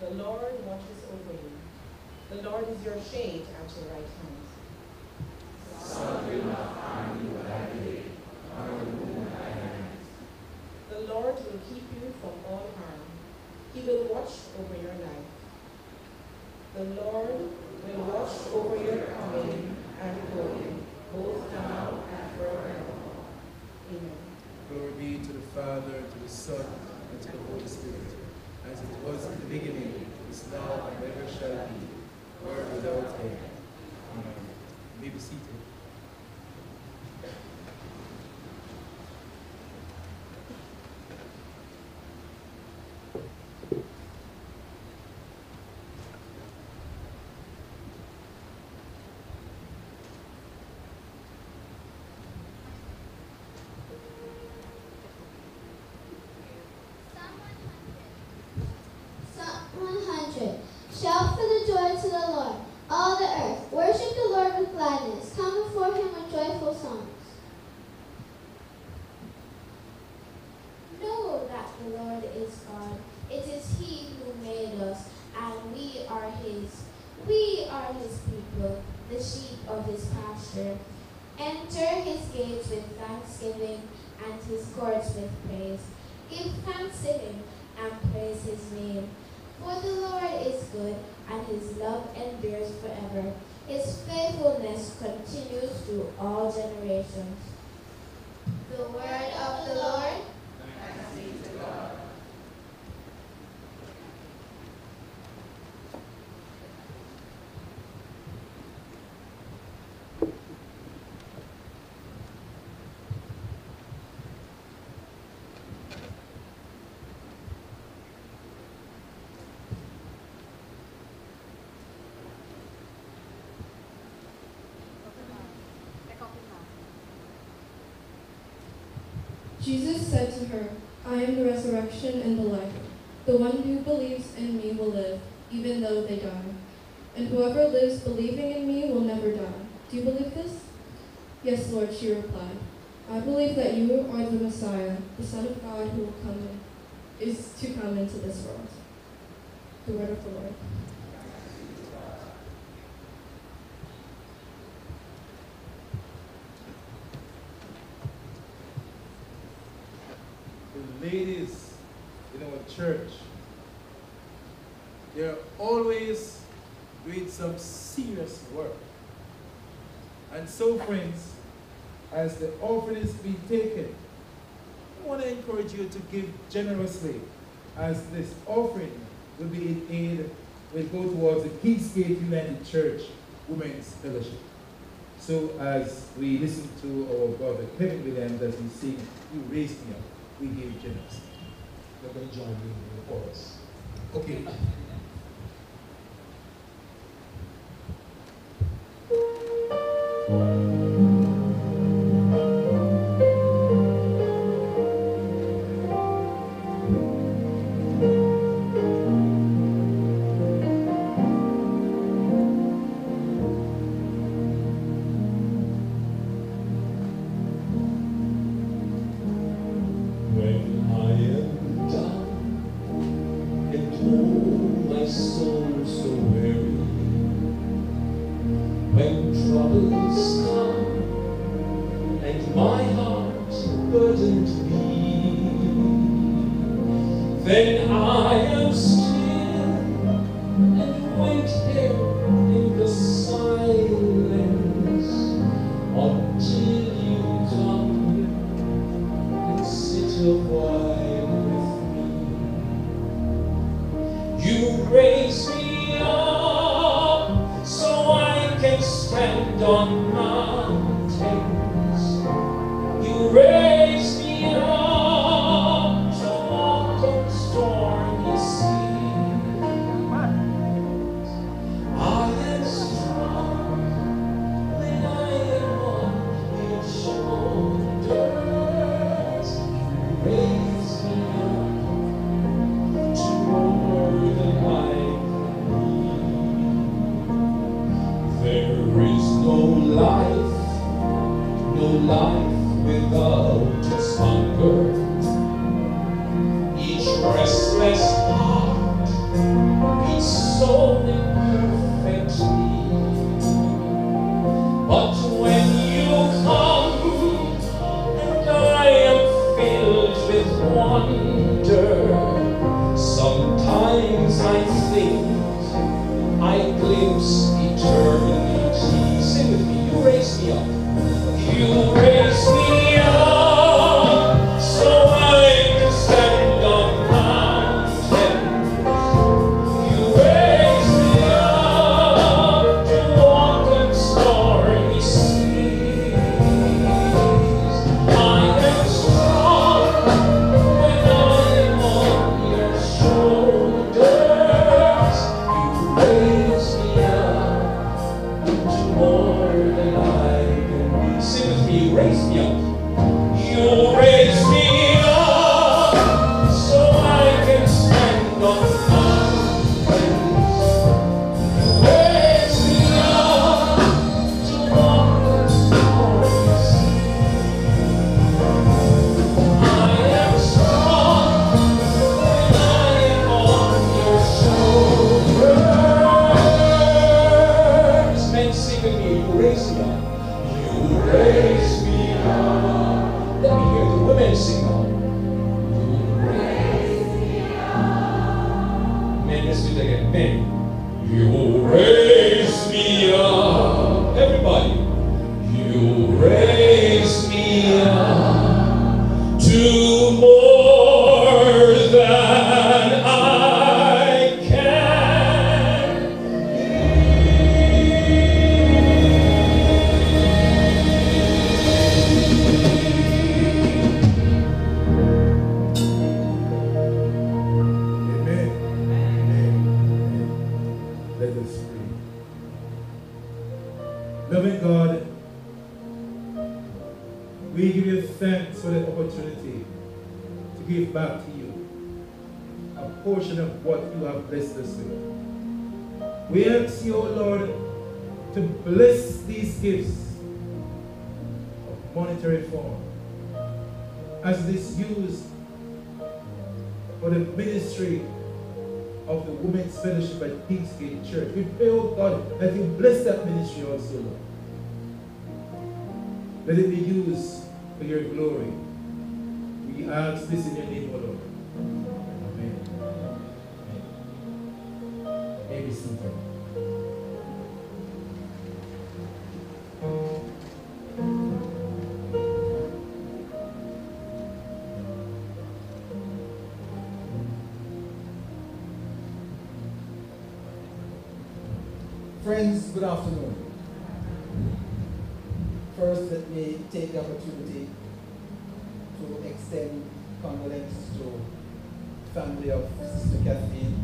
Speaker 12: The Lord watches over you. The Lord is your shade at your right hand.
Speaker 5: Sun will not harm you by day, nor the moon by night.
Speaker 12: The Lord will keep you from all harm. He will watch over your life. The Lord will watch over your coming and going, both now and forevermore. Amen.
Speaker 4: Glory be to the Father, to the Son, and to the Holy Spirit, as it was in the beginning, is now, and ever shall be, world without end. Amen. You may be seated.
Speaker 13: Psalm 100. Shout for the joy to the Lord, all the earth. Worship the Lord with gladness. Come before him with joyful songs. Know that the Lord is God. It is he who made us, and we are his. We are his people, the sheep of his pasture. Enter his gates with thanksgiving and his courts with praise. Give thanks to him and praise his name. For the Lord is good, and his love endures forever. His faithfulness continues through all generations. The word of the Lord.
Speaker 5: Thanks be to God.
Speaker 14: Jesus said to her, I am the resurrection and the life. The one who believes in me will live, even though they die. And whoever lives believing in me will never die. Do you believe this? Yes, Lord, she replied. I believe that you are the Messiah, the Son of God who is to come into this world. The word of the Lord.
Speaker 4: The ladies in our church, they're always doing some serious work. And so, friends, as the offering is being taken, I want to encourage you to give generously, as this offering will be in aid, will go towards the Kingsgate United Church Women's Fellowship. So as we listen to our brother Kevin Williams as we sing, You Raised Me Up, we give generously.
Speaker 15: You're going to join me in the chorus.
Speaker 4: Okay.
Speaker 5: When I am down and oh, my soul so weary, when troubles come and my heart burdened be, then I am still and wait here in the silence until you come and sit a while with me. You raise me up so I can stand on mountains. You raise me up to walk on stormy seas. I am strong when I am on your shoulders. You raise me up to more than I can be. There is no life without its hunger. Each restless heart I glimpse eternity. Sing with me. You raise me up. You raise me up so I can stand on mountains. You raise me up to walk on stormy seas. I am strong when I am on your shoulders. You raise me up to more than I can be. Sing with me, raise me up. You raise me up so I can stand on mountains. You raise me up to walk on stormy seas. I am strong when I am on your shoulders. Men, sing with me, you raise me up. You raise me up. Let me hear the women sing now. You raise me up. Men, let's do it again. Men. You raise me up. Everybody. You raise me up to more than I can.
Speaker 4: Amen. Amen. Let us pray. Loving God, we give you thanks for the opportunity to give back to you a portion of what you have blessed us with. We ask you, O Lord, to bless these gifts of monetary form as it is used for the ministry of the Women's Fellowship at Kingsgate Church. We pray, oh God, that you bless that ministry also, Lord. Let it be used for your glory. We ask this in your name, O Lord. Amen. Amen. Maybe something.
Speaker 15: Friends, good afternoon. First, let me take the opportunity to extend condolences to the family of Sister Kathleen.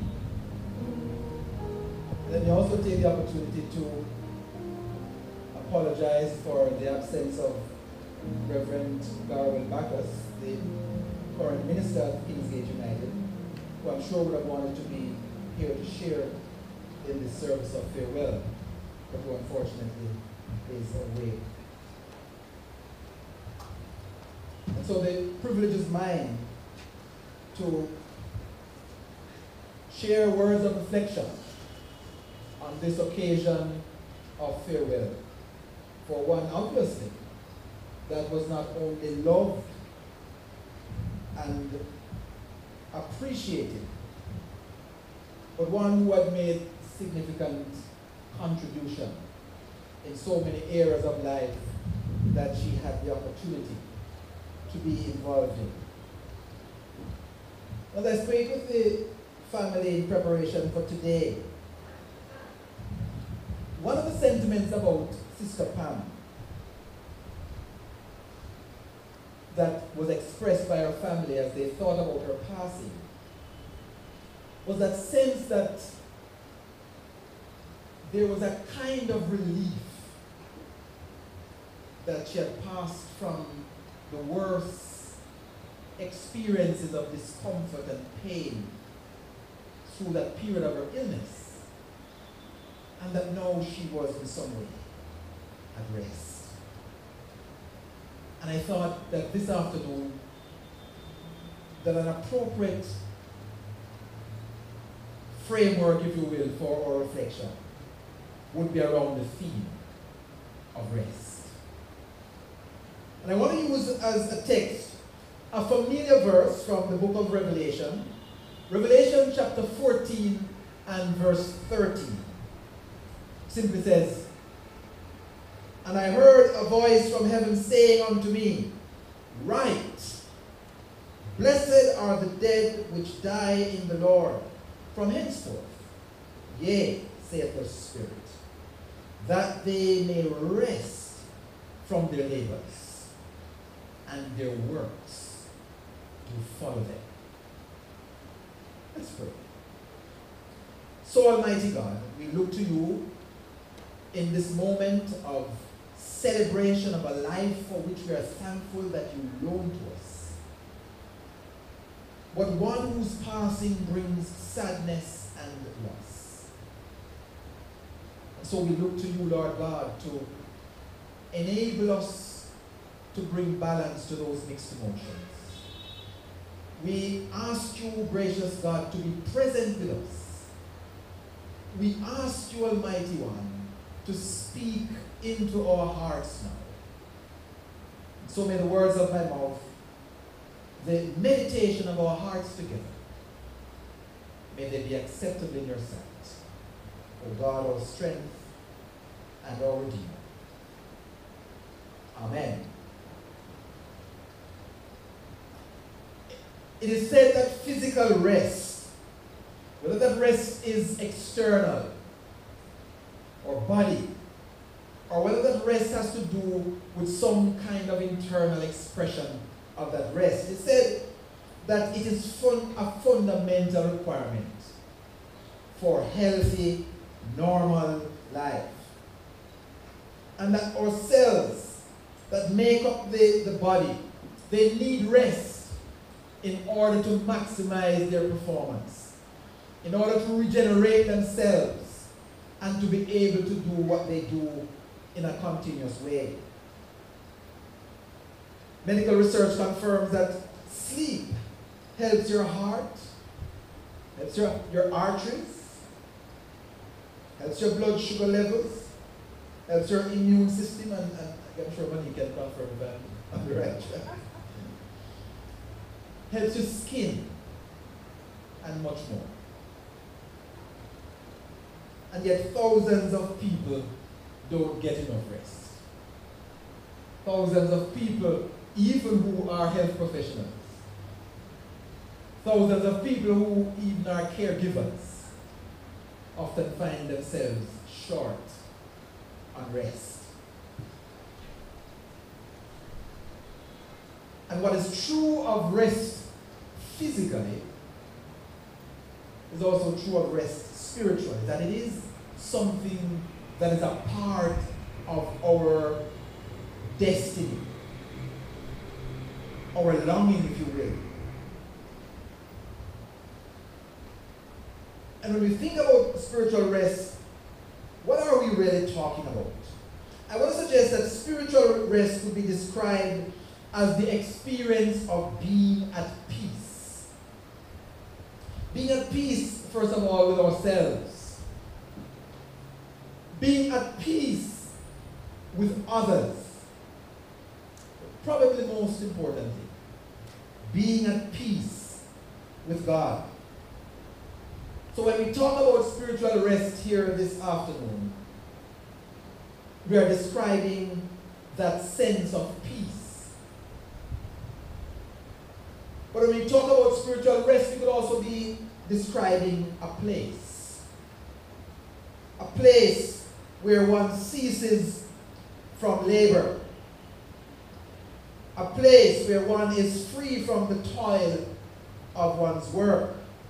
Speaker 15: Let me also take the opportunity to apologize for the absence of Reverend Garwin Bacchus, the current minister of Kingsgate United, who I'm sure would have wanted to be here to share in the service of farewell, but who unfortunately is away. And so the privilege is mine to share words of reflection on this occasion of farewell for one, obviously, that was not only loved and appreciated, but one who had made significant contribution in so many areas of life that she had the opportunity to be involved in. As I spoke with the family in preparation for today, one of the sentiments about Sister Pam that was expressed by her family as they thought about her passing was that sense that there was a kind of relief that she had passed from the worst experiences of discomfort and pain through that period of her illness, and that now she was in some way at rest. And I thought that this afternoon that an appropriate framework, if you will, for our reflection would be around the theme of rest. And I want to use as a text a familiar verse from the book of Revelation, Revelation chapter 14 and verse 13. simply says, "And I heard a voice from heaven saying unto me, Write, blessed are the dead which die in the Lord from henceforth. Yea, saith the Spirit, that they may rest from their labors, and their works do follow them." Let's pray. So, Almighty God, we look to you in this moment of celebration of a life for which we are thankful that you loan to us, but one whose passing brings sadness and loss. And so we look to you, Lord God, to enable us to bring balance to those mixed emotions. We ask you, gracious God, to be present with us. We ask you, Almighty One, to speak into our hearts now. So may the words of my mouth, the meditation of our hearts together, may they be acceptable in your sight, O God, our strength and our Redeemer. Amen. It is said that physical rest, whether that rest is external or body, or whether that rest has to do with some kind of internal expression of that rest, it said that it is a fundamental requirement for healthy, normal life. And that our cells that make up the body, they need rest in order to maximize their performance, in order to regenerate themselves, and to be able to do what they do in a continuous way. Medical research confirms that sleep helps your heart, helps your arteries, helps your blood sugar levels, helps your immune system, and I'm sure Monique can confirm that on the right track. Helps your skin, and much more. And yet thousands of people don't get enough rest. Thousands of people, even who are health professionals, thousands of people who even are caregivers, often find themselves short on rest. And what is true of rest physically is also true of rest spiritually, that it is something that is a part of our destiny, our longing, if you will. And when we think about spiritual rest, what are we really talking about? I want to suggest that spiritual rest could be described as the experience of being at peace. Being at peace, first of all, with ourselves. Being at peace with others. Probably most importantly, being at peace with God. So when we talk about spiritual rest here this afternoon, we are describing that sense of peace. But when we talk about spiritual rest, we could also be describing a place. A place where one ceases from labor. A place where one is free from the toil of one's work.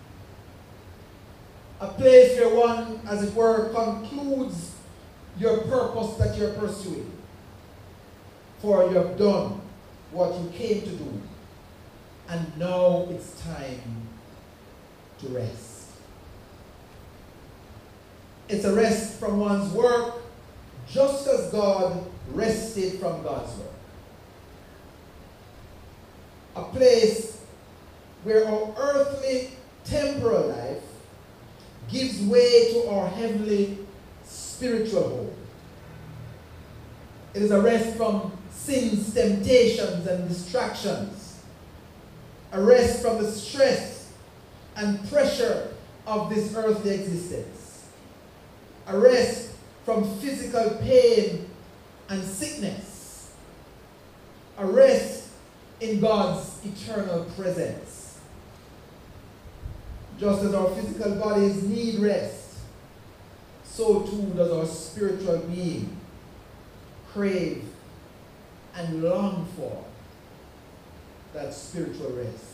Speaker 15: A place where one, as it were, concludes your purpose that you're pursuing. For you have done what you came to do. And now it's time to rest. It's a rest from one's work, just as God rested from God's work. A place where our earthly, temporal life gives way to our heavenly, spiritual home. It is a rest from sin's temptations and distractions. A rest from the stress and pressure of this earthly existence. A rest from physical pain and sickness. A rest in God's eternal presence. Just as our physical bodies need rest, so too does our spiritual being crave and long for that spiritual rest.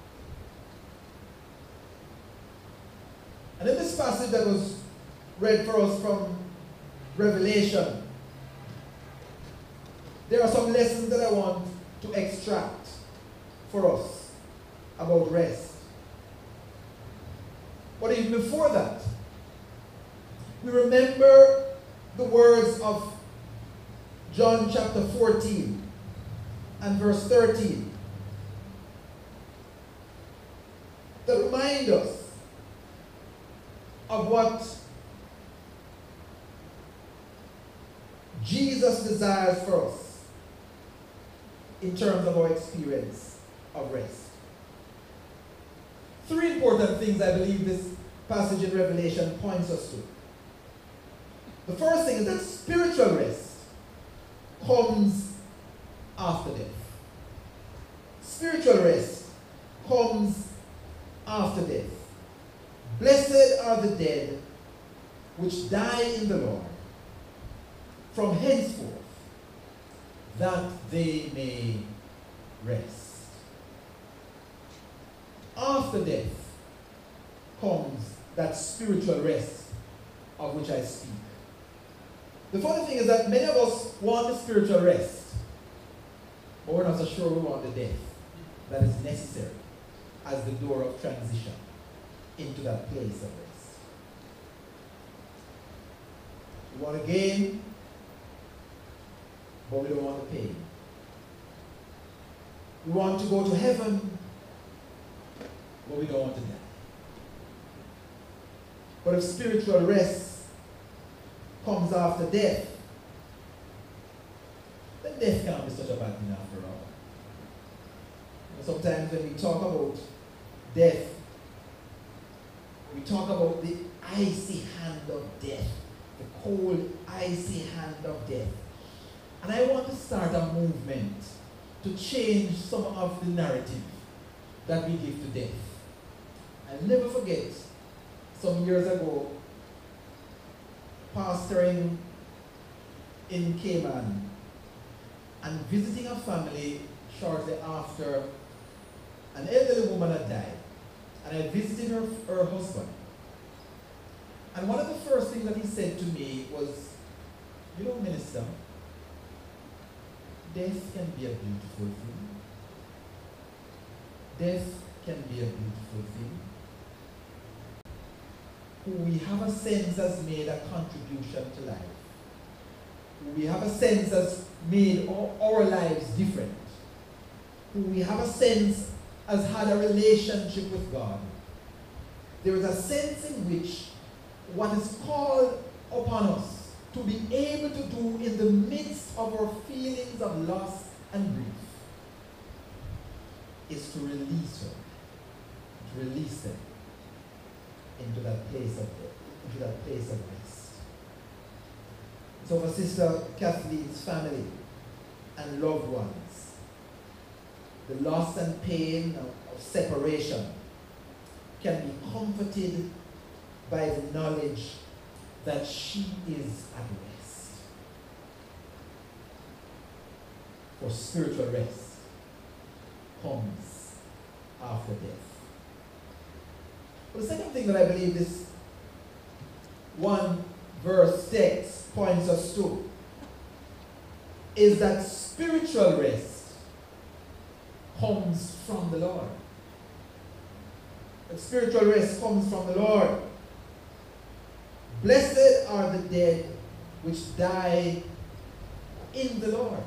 Speaker 15: And in this passage that was read for us from Revelation, there are some lessons that I want to extract for us about rest. But even before that, we remember the words of John chapter 14 and verse 13 that remind us of what Jesus desires for us in terms of our experience of rest. Three important things I believe this passage in Revelation points us to. The first thing is that spiritual rest comes after death. Spiritual rest comes after death. Blessed are the dead which die in the Lord from henceforth, that they may rest. After death comes that spiritual rest of which I speak. The funny thing is that many of us want the spiritual rest, but we're not so sure we want the death that is necessary as the door of transition into that place of rest. We want to gain, but we don't want the pain. We want to go to heaven, but we don't want to die. But if spiritual rest comes after death, then death can't be such a bad thing after all. Sometimes when we talk about death, we talk about the icy hand of death, the cold, icy hand of death. And I want to start a movement to change some of the narrative that we give to death. I'll never forget, some years ago, pastoring in Cayman and visiting a family shortly after an elderly woman had died. And I visited her husband. And one of the first things that he said to me was, you know, minister, death can be a beautiful thing. Death can be a beautiful thing. Who we have a sense has made a contribution to life. Who we have a sense has made our lives different. Who we have a sense has had a relationship with God. There is a sense in which what is called upon us to be able to do in the midst of our feelings of loss and grief is to release her, to release them into that place of death, into that place of rest. So for Sister Kathleen's family and loved ones, the loss and pain of separation can be comforted by the knowledge that she is at rest. For spiritual rest comes after death. But the second thing that I believe this one verse text points us to is that spiritual rest comes from the Lord. That spiritual rest comes from the Lord. Blessed are the dead which die in the Lord.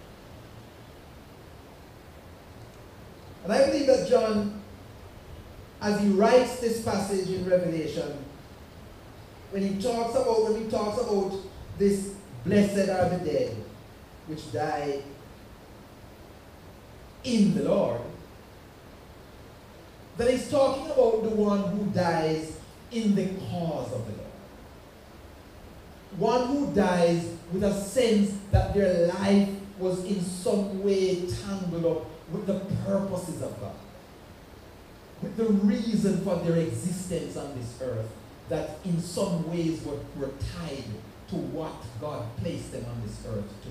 Speaker 15: And I believe that John, as he writes this passage in Revelation, when he talks about this blessed are the dead which die in the Lord, that he's talking about the one who dies in the cause of the Lord. One who dies with a sense that their life was in some way tangled up with the purposes of God, with the reason for their existence on this earth, that in some ways were tied to what God placed them on this earth to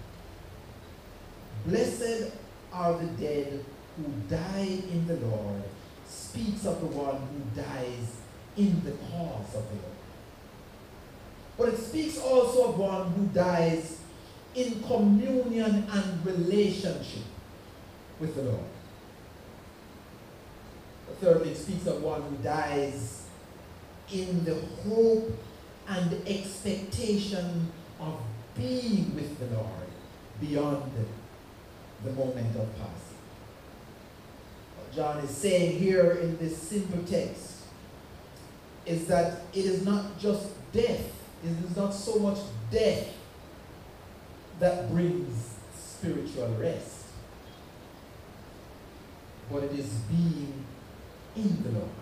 Speaker 15: do. Blessed are the dead who die in the Lord, speaks of the one who dies in the cause of the Lord. But it speaks also of one who dies in communion and relationship with the Lord. Thirdly, it speaks of one who dies in the hope and expectation of being with the Lord beyond the moment of passing. What John is saying here in this simple text is that it is not just death, it is not so much death that brings spiritual rest, but it is being in the Lord.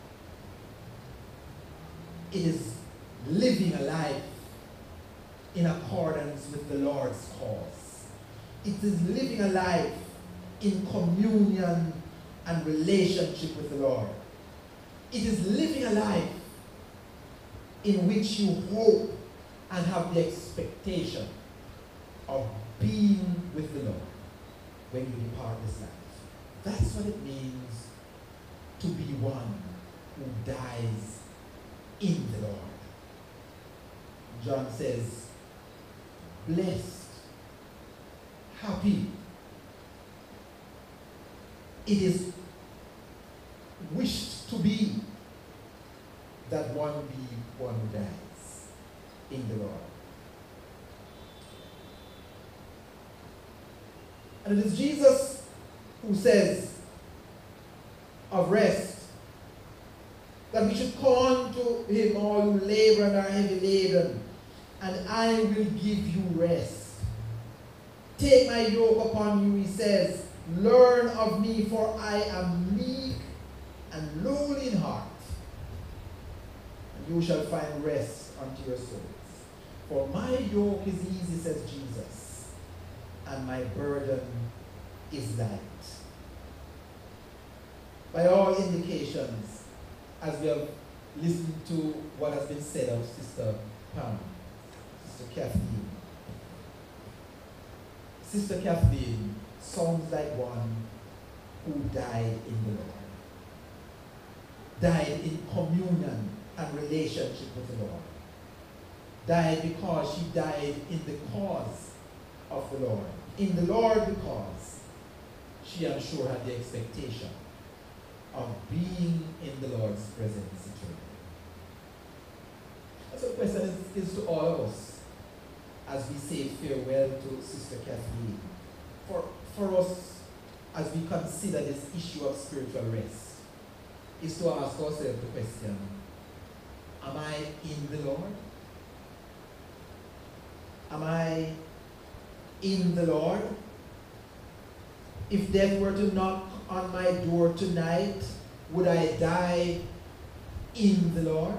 Speaker 15: It is living a life in accordance with the Lord's cause. It is living a life in communion and relationship with the Lord. It is living a life in which you hope and have the expectation of being with the Lord when you depart this life. That's what it means to be one who dies in the Lord. John says, blessed, happy. It is wished to be that one be one who dies in the Lord. And it is Jesus who says of rest that we should come to him, all who labor and are heavy laden, and I will give you rest. Take my yoke upon you, he says. Learn of me, for I am meek and lowly in heart, and you shall find rest unto your souls. For my yoke is easy, says Jesus, and my burden is light. By all indications, as we have listened to what has been said of Sister Pam, Sister Kathleen, Sister Kathleen sounds like one who died in the Lord. Died in communion and relationship with the Lord. Died because she died in the cause of the Lord. In the Lord because she, I'm sure, had the expectation of being in the Lord's presence eternally. So the question is to all of us as we say farewell to Sister Kathleen. For us, as we consider this issue of spiritual rest, is to ask ourselves the question, am I in the Lord? Am I in the Lord? If death were to knock on my door tonight, would I die in the Lord?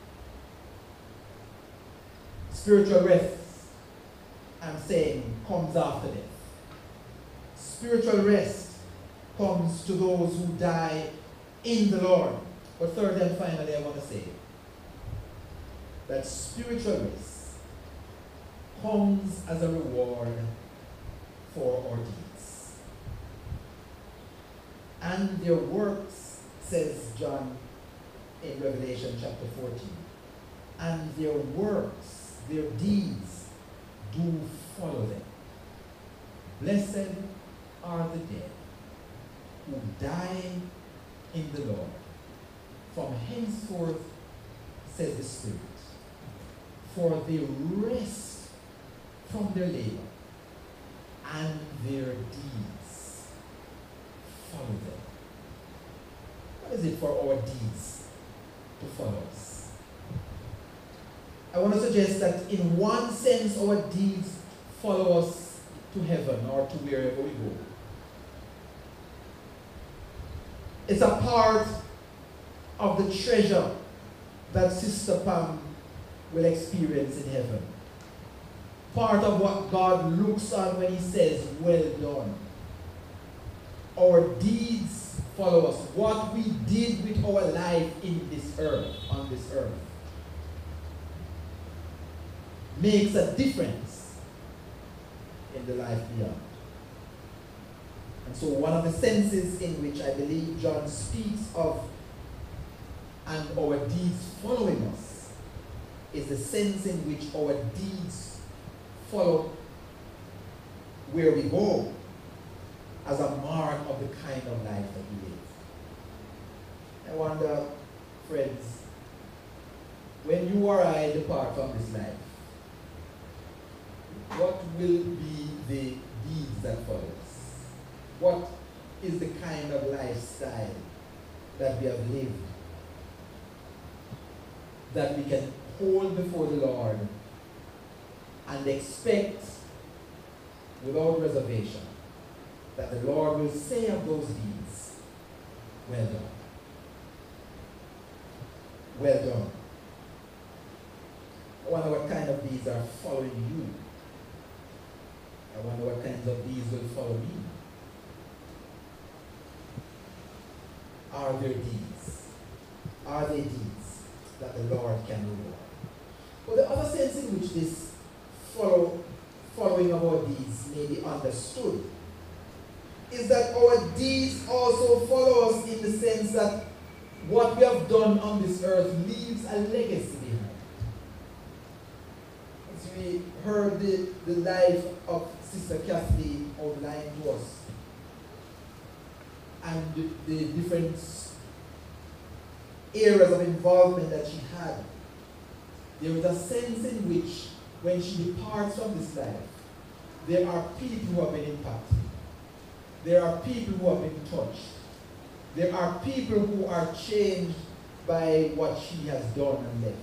Speaker 15: Spiritual rest, I'm saying, comes after death. Spiritual rest comes to those who die in the Lord. But third and finally, I want to say that spiritual rest comes as a reward for our deeds. And their works, says John in Revelation chapter 14, and their works, their deeds, do follow them. Blessed are the dead who die in the Lord. From henceforth, says the Spirit, for they rest from their labor, and their deeds follow them. What is it for our deeds to follow us? I want to suggest that in one sense our deeds follow us to heaven or to wherever we go. It's a part of the treasure that Sister Pam will experience in heaven. Part of what God looks on when he says, well done. Our deeds follow us. What we did with our life in this earth, on this earth, makes a difference in the life beyond. And so one of the senses in which I believe John speaks of and our deeds following us is the sense in which our deeds follow where we go as a mark of the kind of life that we live. I wonder, friends, when you or I depart from this life, what will be the deeds that follow us? What is the kind of lifestyle that we have lived that we can hold before the Lord and expect without reservation that the Lord will say of those deeds, well done. Well done. I wonder what kind of deeds are following you. I wonder what kinds of deeds will follow me. Are there deeds? Are there deeds that the Lord can reward? But the other sense in which this following of our deeds may be understood is that our deeds also follow us in the sense that what we have done on this earth leaves a legacy behind. As we heard the life of Sister Kathleen outlined to us, and the different areas of involvement that she had, there is a sense in which when she departs from this life, there are people who have been impacted. There are people who have been touched. There are people who are changed by what she has done and left.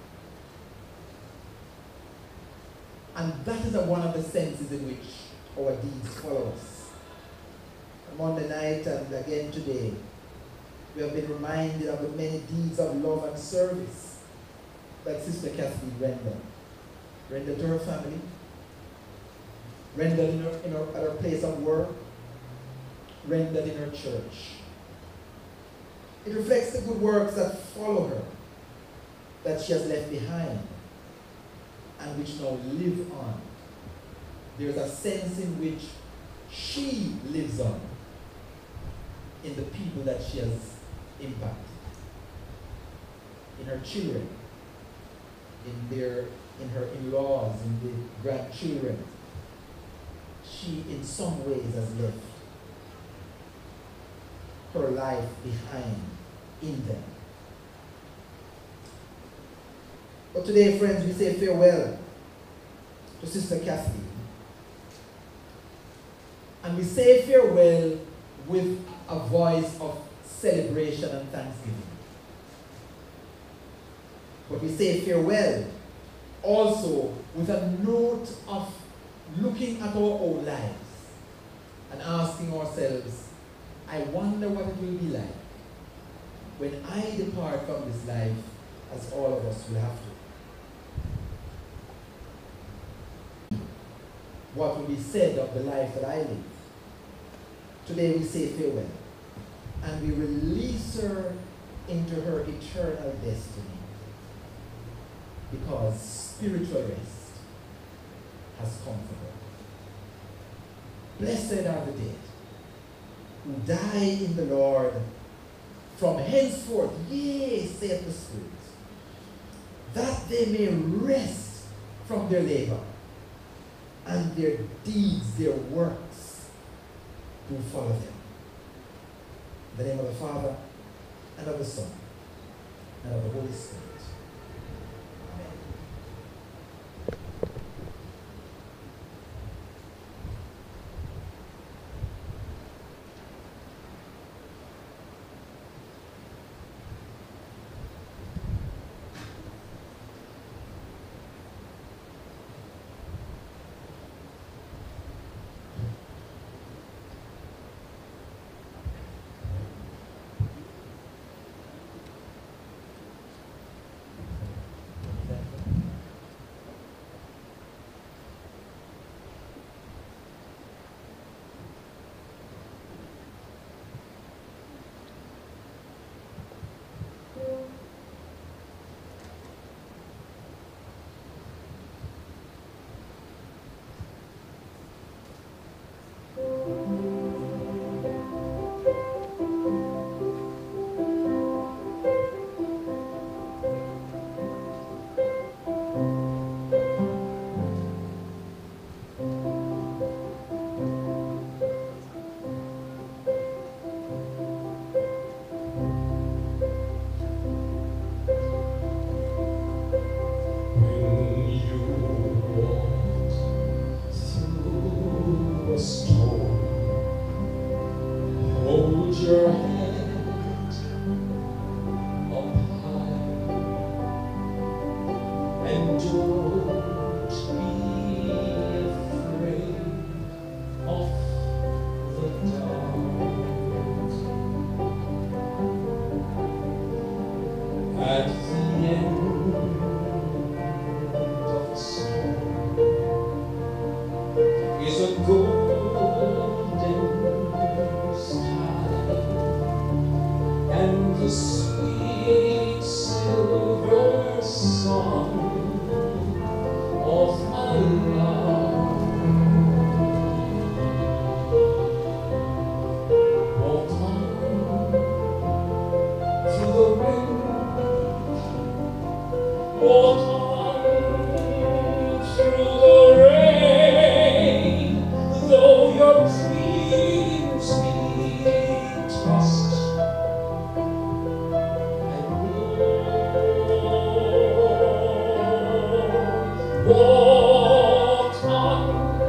Speaker 15: And that is one of the senses in which our deeds follow us. On Monday night and again today, we have been reminded of the many deeds of love and service that Sister Kathleen rendered. Rendered to her family, rendered at her place of work, rendered in her church. It reflects the good works that follow her, that she has left behind, and which now live on. There is a sense in which she lives on in the people that she has impacted, in her children, in her in-laws, in the grandchildren. She in some ways has left her life behind in them. But today, friends, we say farewell to Sister Kathleen. And we say farewell with a voice of celebration and thanksgiving. But we say farewell also with a note of looking at our own lives and asking ourselves, I wonder what it will be like when I depart from this life, as all of us will have to. What will be said of the life that I live? Today we say farewell, and we release her into her eternal destiny, because spiritual rest has come for her. Blessed are the dead who die in the Lord from henceforth, yea, saith the Spirit, that they may rest from their labor, and their deeds, their works, do follow them. In the name of the Father, and of the Son, and of the Holy Spirit.
Speaker 5: And don't be afraid of the dark. At the end of the storm is a golden sky and the sweet silver song of my love. Walk on through the wind, walk on through the rain, though your dreams be tossed and blown. Walk on,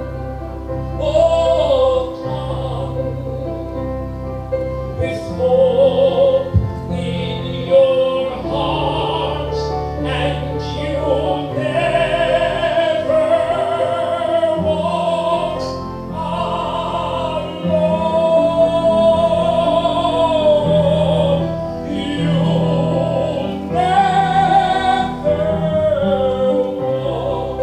Speaker 5: with hope in your heart, and you'll never walk alone. You'll never walk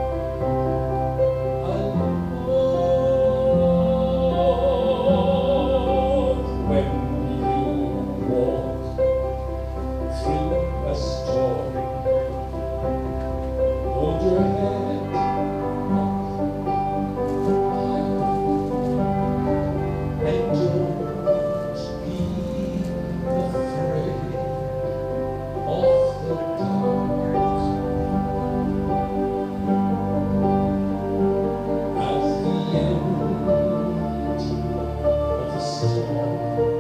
Speaker 5: alone. When you walk through a storm, hold your head up high, and don't be afraid of the dark. At the end of the storm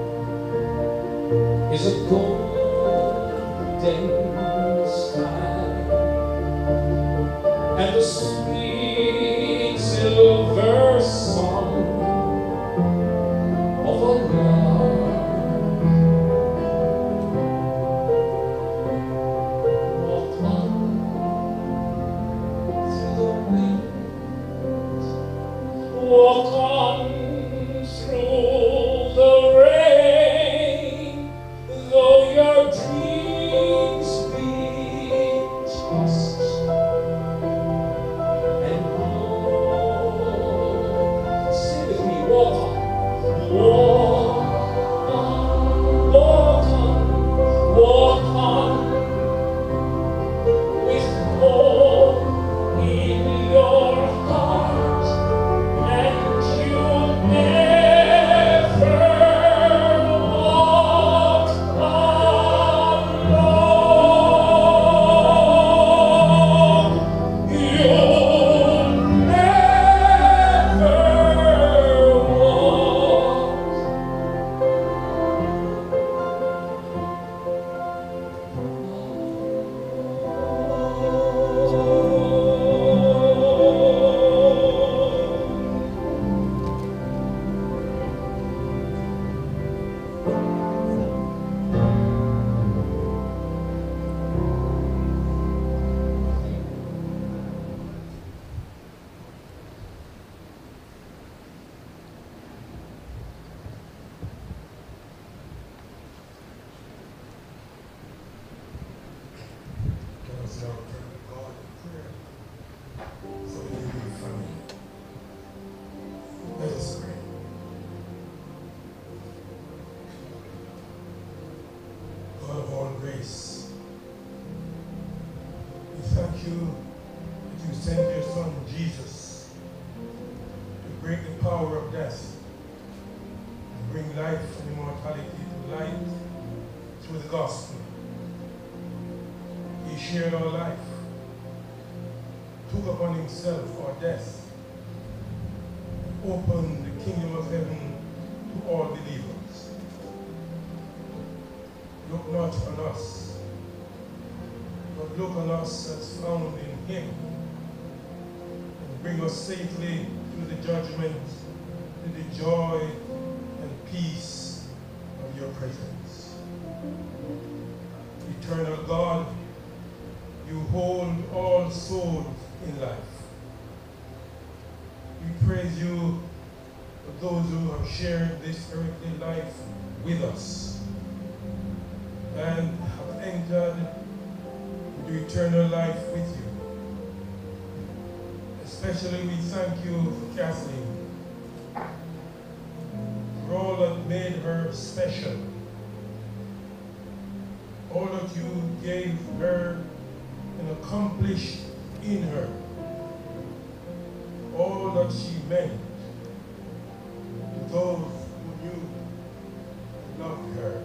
Speaker 5: is a golden sky and the sweet silver song of a lark. Walk on through the wind, walk on through the rain, though your dreams be tossed and blown. Say with me, walk on, walk on, walk on, walk on, with hope in your heart, and you'll never walk alone. You'll never
Speaker 2: Let us now turn to God in prayer for the living family. Let us pray. God of all grace, we thank you that you sent your Son Jesus to break the power of death and bring life and immortality to light through the gospel. He shared our life, took upon himself our death, and opened the kingdom of heaven to all believers. Look not on us, but look on us as found in him, and bring us safely through the judgment to the joy and peace of your presence. Eternal God, you hold all souls in life. We praise you for those who have shared this earthly life with us and have entered into eternal life with you. Especially we thank you for Kathleen, for all that made her special, all that you gave her and accomplished in her, all that she meant to those who knew and loved her.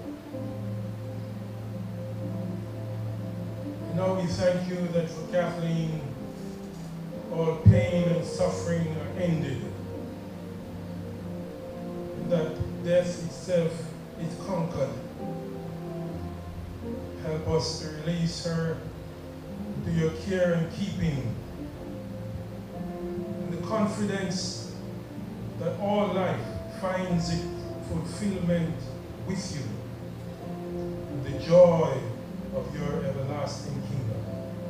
Speaker 2: And now we thank you that for Kathleen, all pain and suffering are ended, and that death itself is conquered. Help us to release her to your care and keeping, in the confidence that all life finds its fulfillment with you, in the joy of your everlasting kingdom.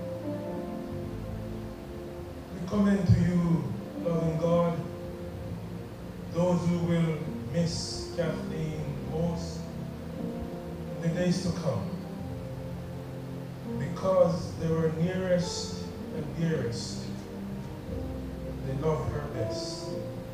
Speaker 2: We commend to you, loving God, those who will miss Kathleen most in the days to come, because they were nearest and dearest. They loved her best.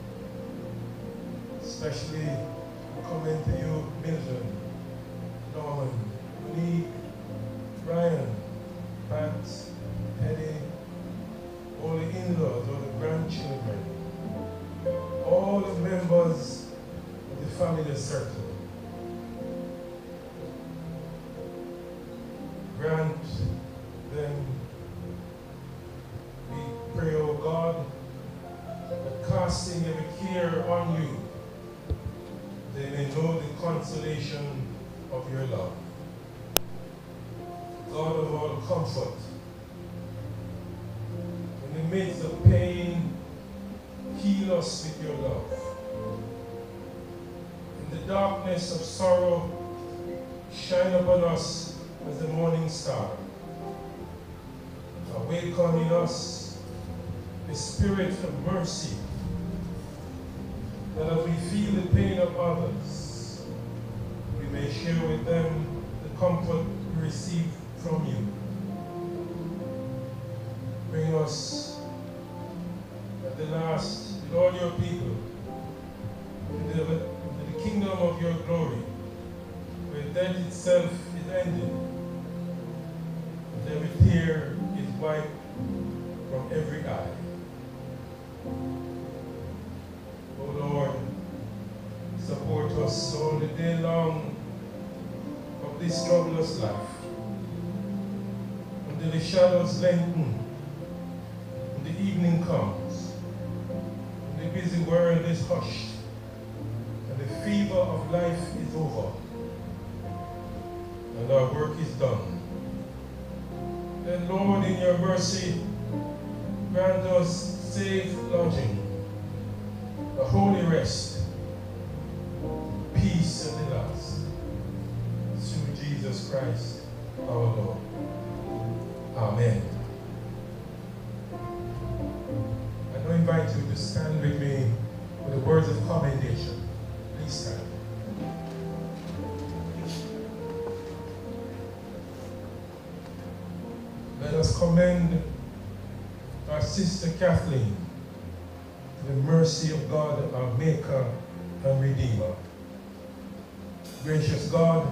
Speaker 2: Especially, we commend to you, Milton, Norman, Monique, Brian, Pat, Eddie, all the in-laws, all the grandchildren, all the members of the family circle. Grant them, we pray, O God, that casting every care on you, they may know the consolation of your love. God of all comfort, in the midst of pain, heal us with your love. In the darkness of sorrow, shine upon us as the morning star. Awaken in us the spirit of mercy, that as we feel the pain of others, we may share with them the comfort we receive from you. Bring us at the last, with all your people, into the kingdom of your glory, where death itself is ended, and every tear is wiped from every eye. O Lord, support us all the day long of this troublous life, until the shadows lengthen and the evening comes, and the busy world is hushed, and the fever of life is over, and our work is done. Then, Lord, in your mercy, grant us safe lodging, a holy rest, peace at the last, through Jesus Christ our Lord. Amen. I now invite you to stand with me with the words of commendation. Please stand. Let us commend our sister Kathleen to the mercy of God, our Maker and Redeemer. Gracious God,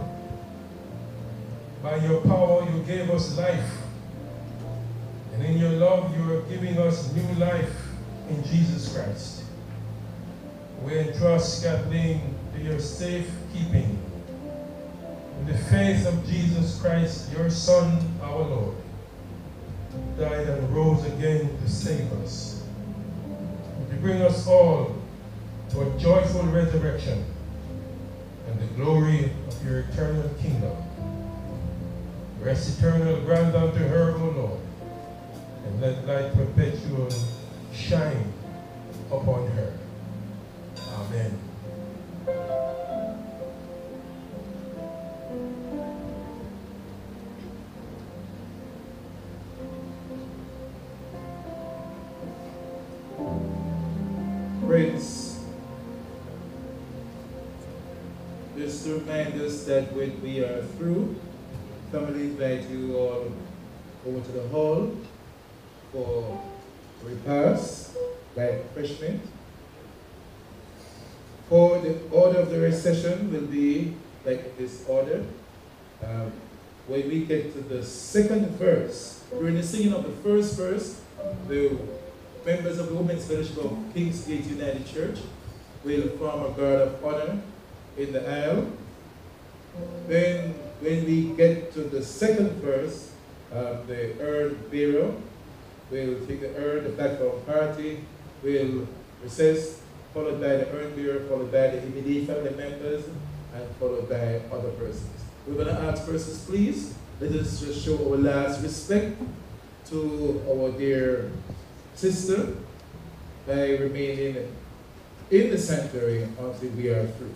Speaker 2: by your power you gave us life, and in your love you are giving us new life in Jesus Christ. We entrust Kathleen to your safe keeping in the faith of Jesus Christ, your Son, our Lord, who died and rose again to save us, and to bring us all to a joyful resurrection and the glory of your eternal kingdom. Rest eternal grant unto her, O Lord, and let light perpetual shine upon her. Amen.
Speaker 4: Friends, just to remind us that when we are through, family invite you all over to the hall for repast, like refreshment. For the order of the recession will be like this order. When we get to the second verse, during the singing of the first verse, the members of the Women's Fellowship of Kingsgate United Church will form a guard of honor in the aisle. Then, when we get to the second verse, the urn bearer will take the urn, the platform party will recess, followed by the urn bearer, followed by the immediate family members, and followed by other persons. We're going to ask persons, please, let us just show our last respect to our dear sister by remaining in the sanctuary until we are through.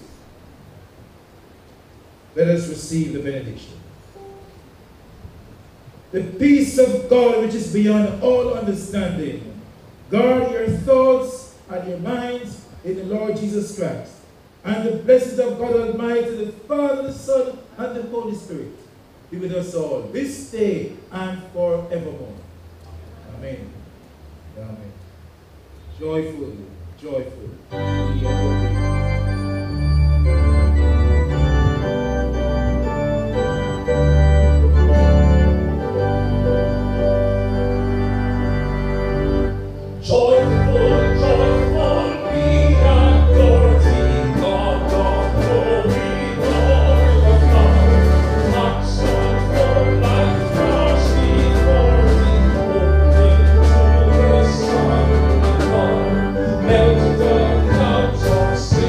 Speaker 4: Let us receive the benediction. The peace of God, which is beyond all understanding, guard your thoughts and your minds in the Lord Jesus Christ. And the blessings of God Almighty, the Father, the Son, and the Holy Spirit be with us all this day and forevermore. Amen. Amen. Joyful, joyful. We are
Speaker 3: Melt the clouds of sin.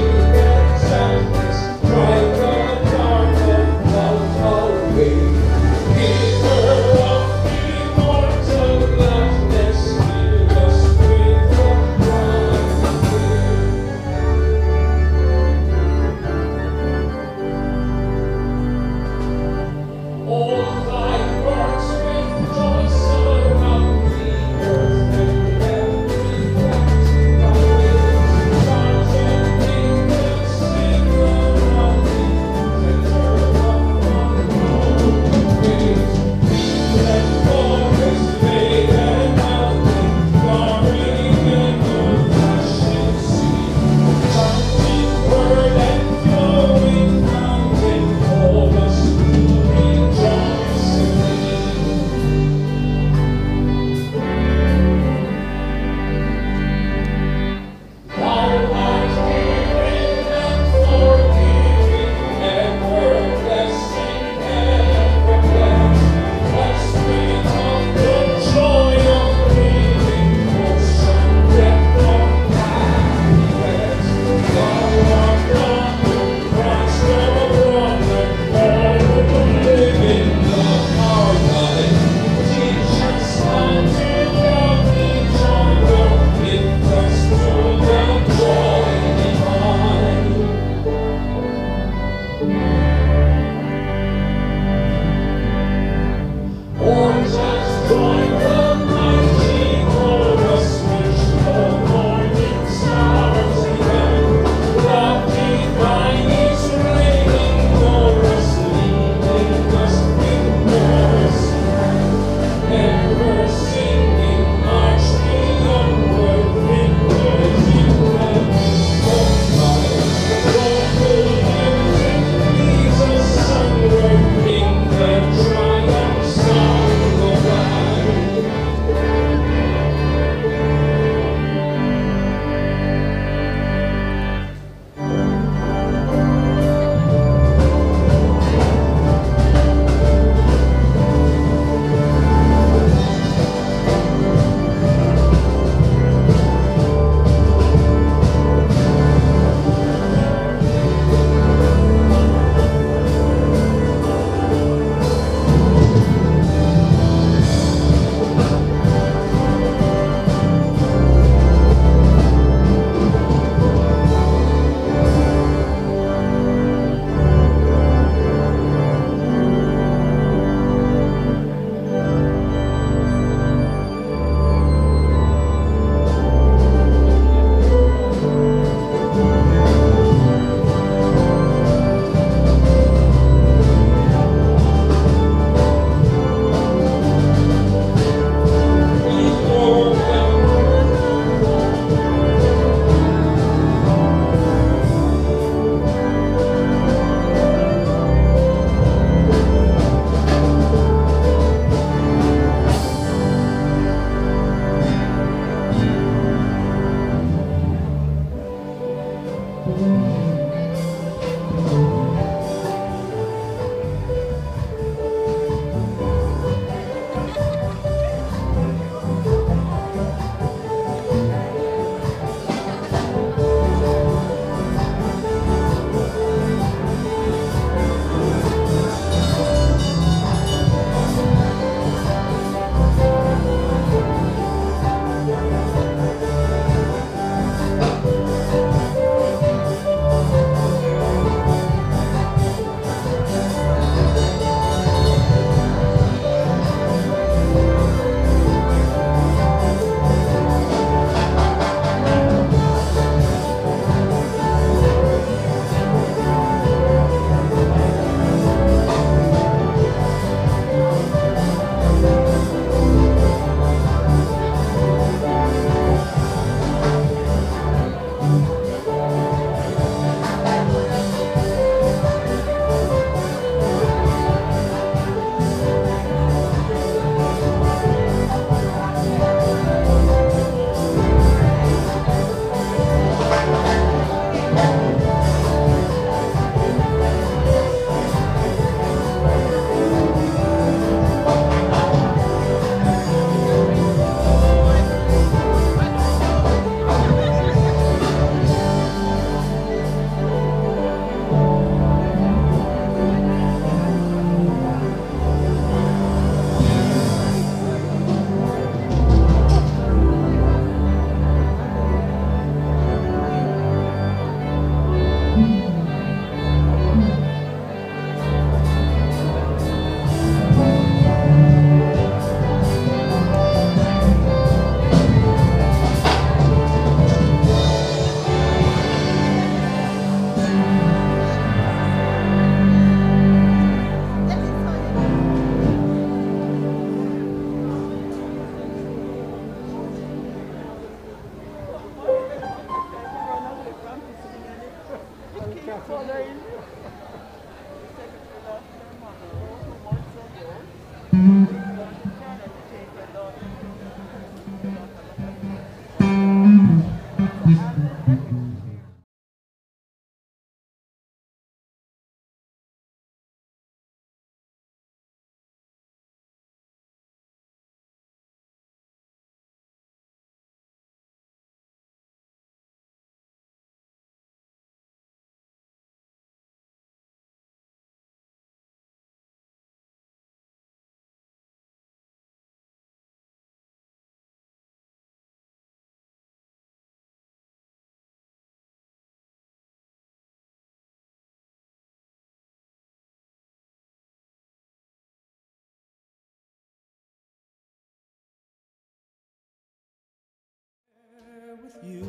Speaker 1: you.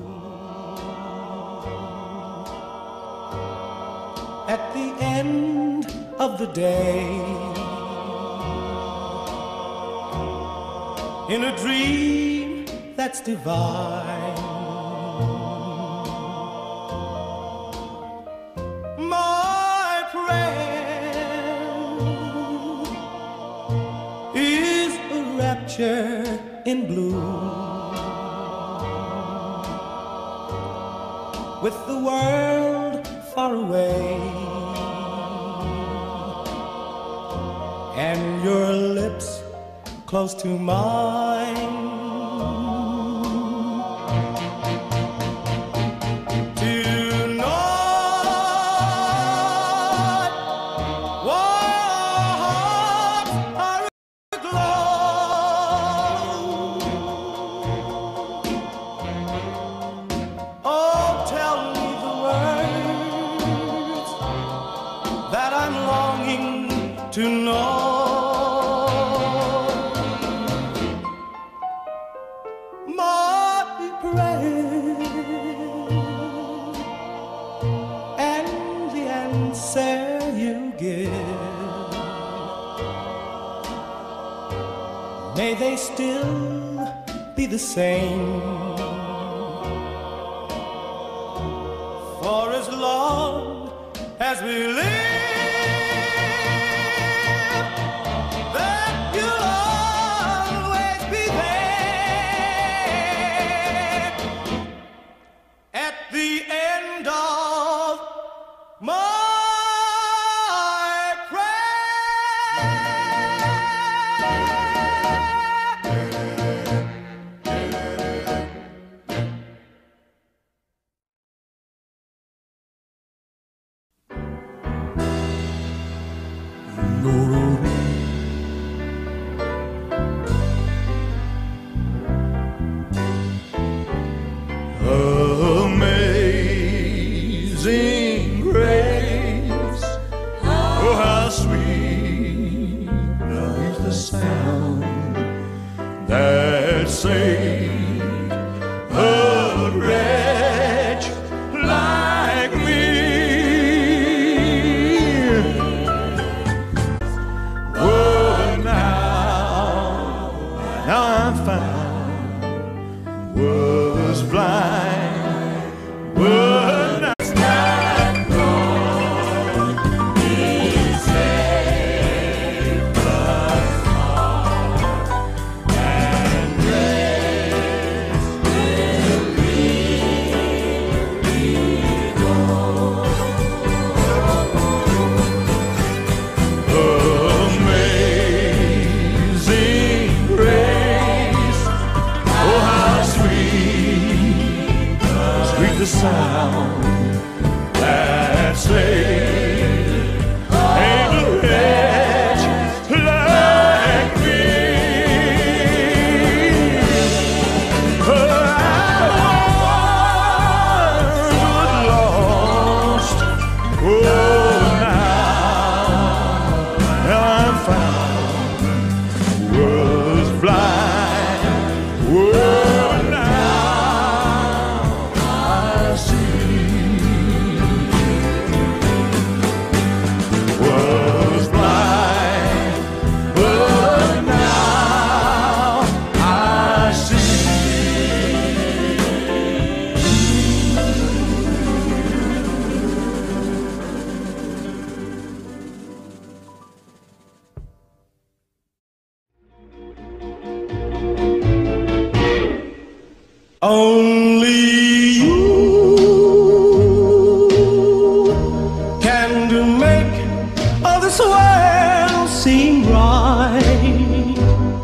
Speaker 1: At the end of the day, in a dream that's divine, my prayer is a rapture in blue, with the world far away and your lips close to mine. Tonight, warm are aglow. Oh, tell me the words that I'm longing to know. May they still be the same for as long as we live, that you'll always be there at the end of my Amazing grace, oh how sweet is the sound that saved a wretch like me. Oh, now I'm found, was blind, but now it's not gone. He saved us all, and grace will lead me home. Amazing grace, oh how sweet the sound that saved a wretch like me. I was lost, oh now I'm found, was blind, oh now I see. Was blind, but now I see. Only you can do make all this world seem right.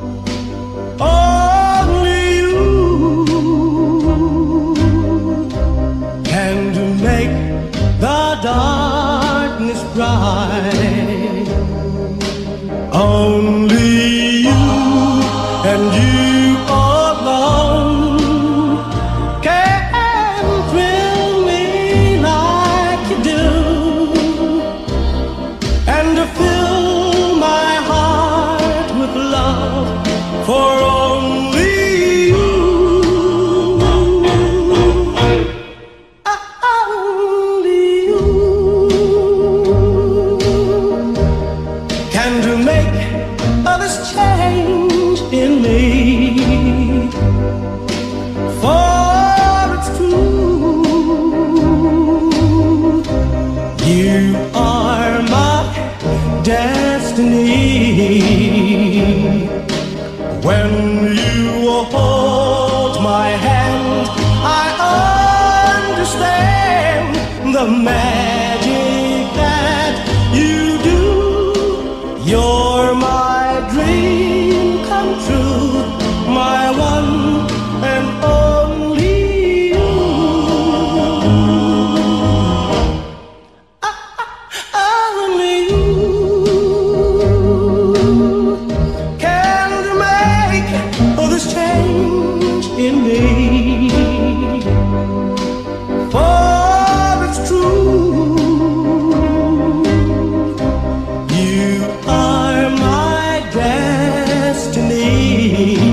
Speaker 1: Only you can do make the darkness bright. Only you and you alone the magic that you do. You're my dream come true, my one and only you. Only you can make this change in me. For it's true, you are my destiny.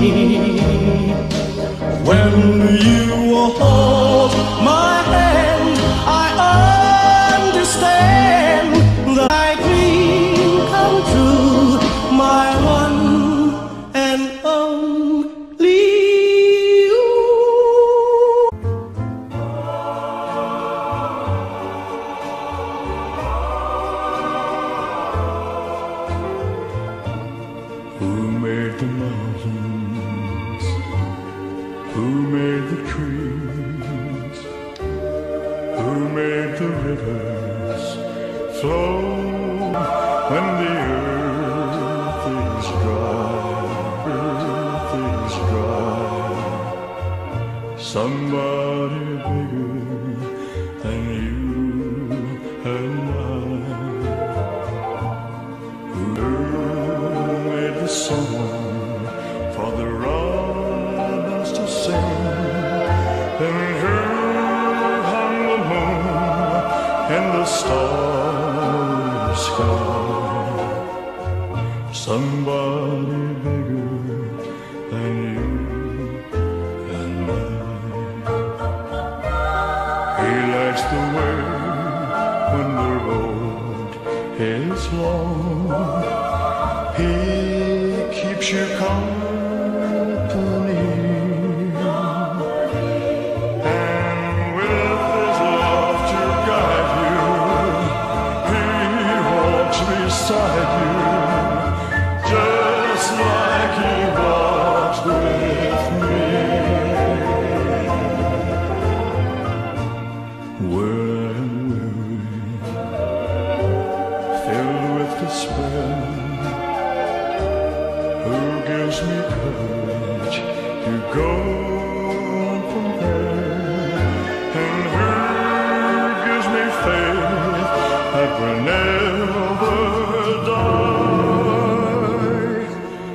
Speaker 1: When you hold my hand, I understand that my dream come true, my one and only you.
Speaker 3: Who made the mountains? Who made the trees? Who made the rivers flow when the earth is dry? Earth is dry. Somebody bigger than you and I. Who made the song for the robins to sing? And who hung the moon in the starry sky? Somebody bigger than you and I. He lights the way when the road is long. He keeps you company, and with his love to guide you, he walks beside you, just like he walks with me. Where I'm weary, filled with despair, who gives me courage to go on from there, and who gives me faith that will never die.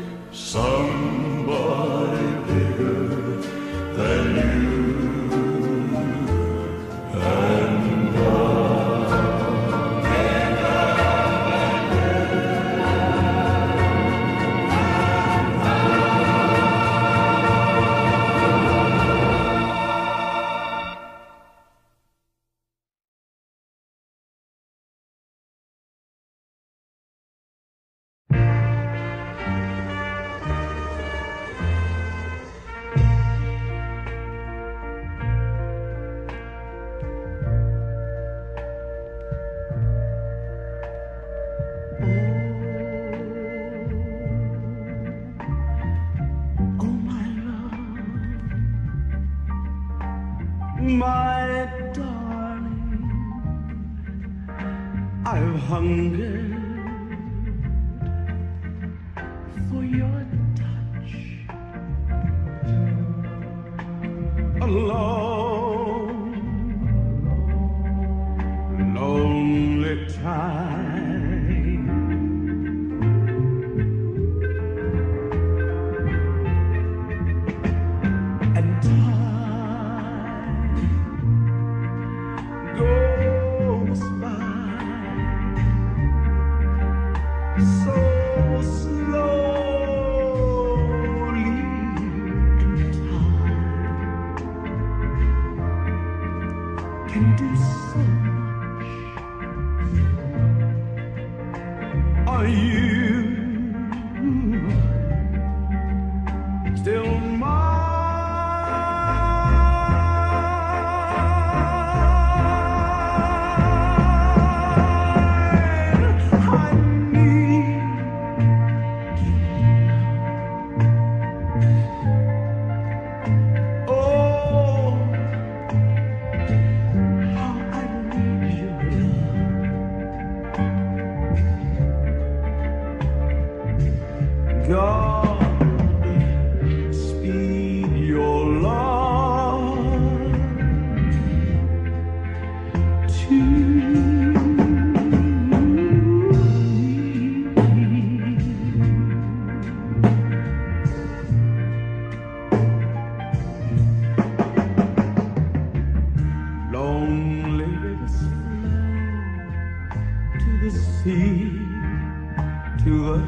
Speaker 3: Somebody bigger than you and I.
Speaker 1: My darling, I've hungered for your touch. Alone, lonely time. And time goes by so slowly. Time can do so much. Are you still mine?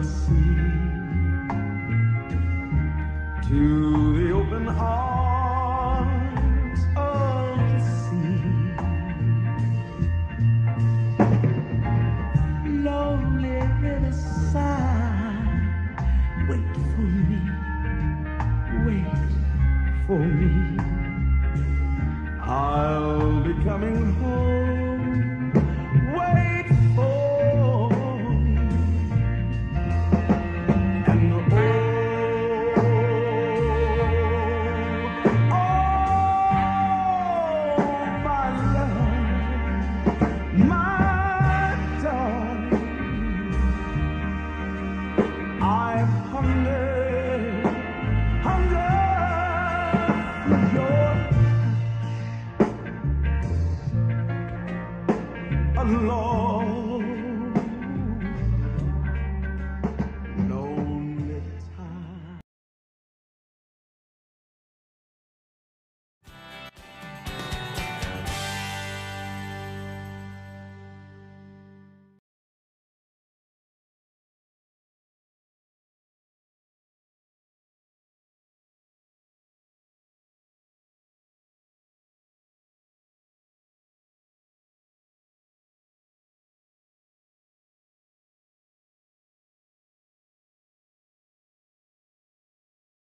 Speaker 1: the sea, to the open arms of the sea. Lonely riverside, wait for me, wait for me. I'll be coming home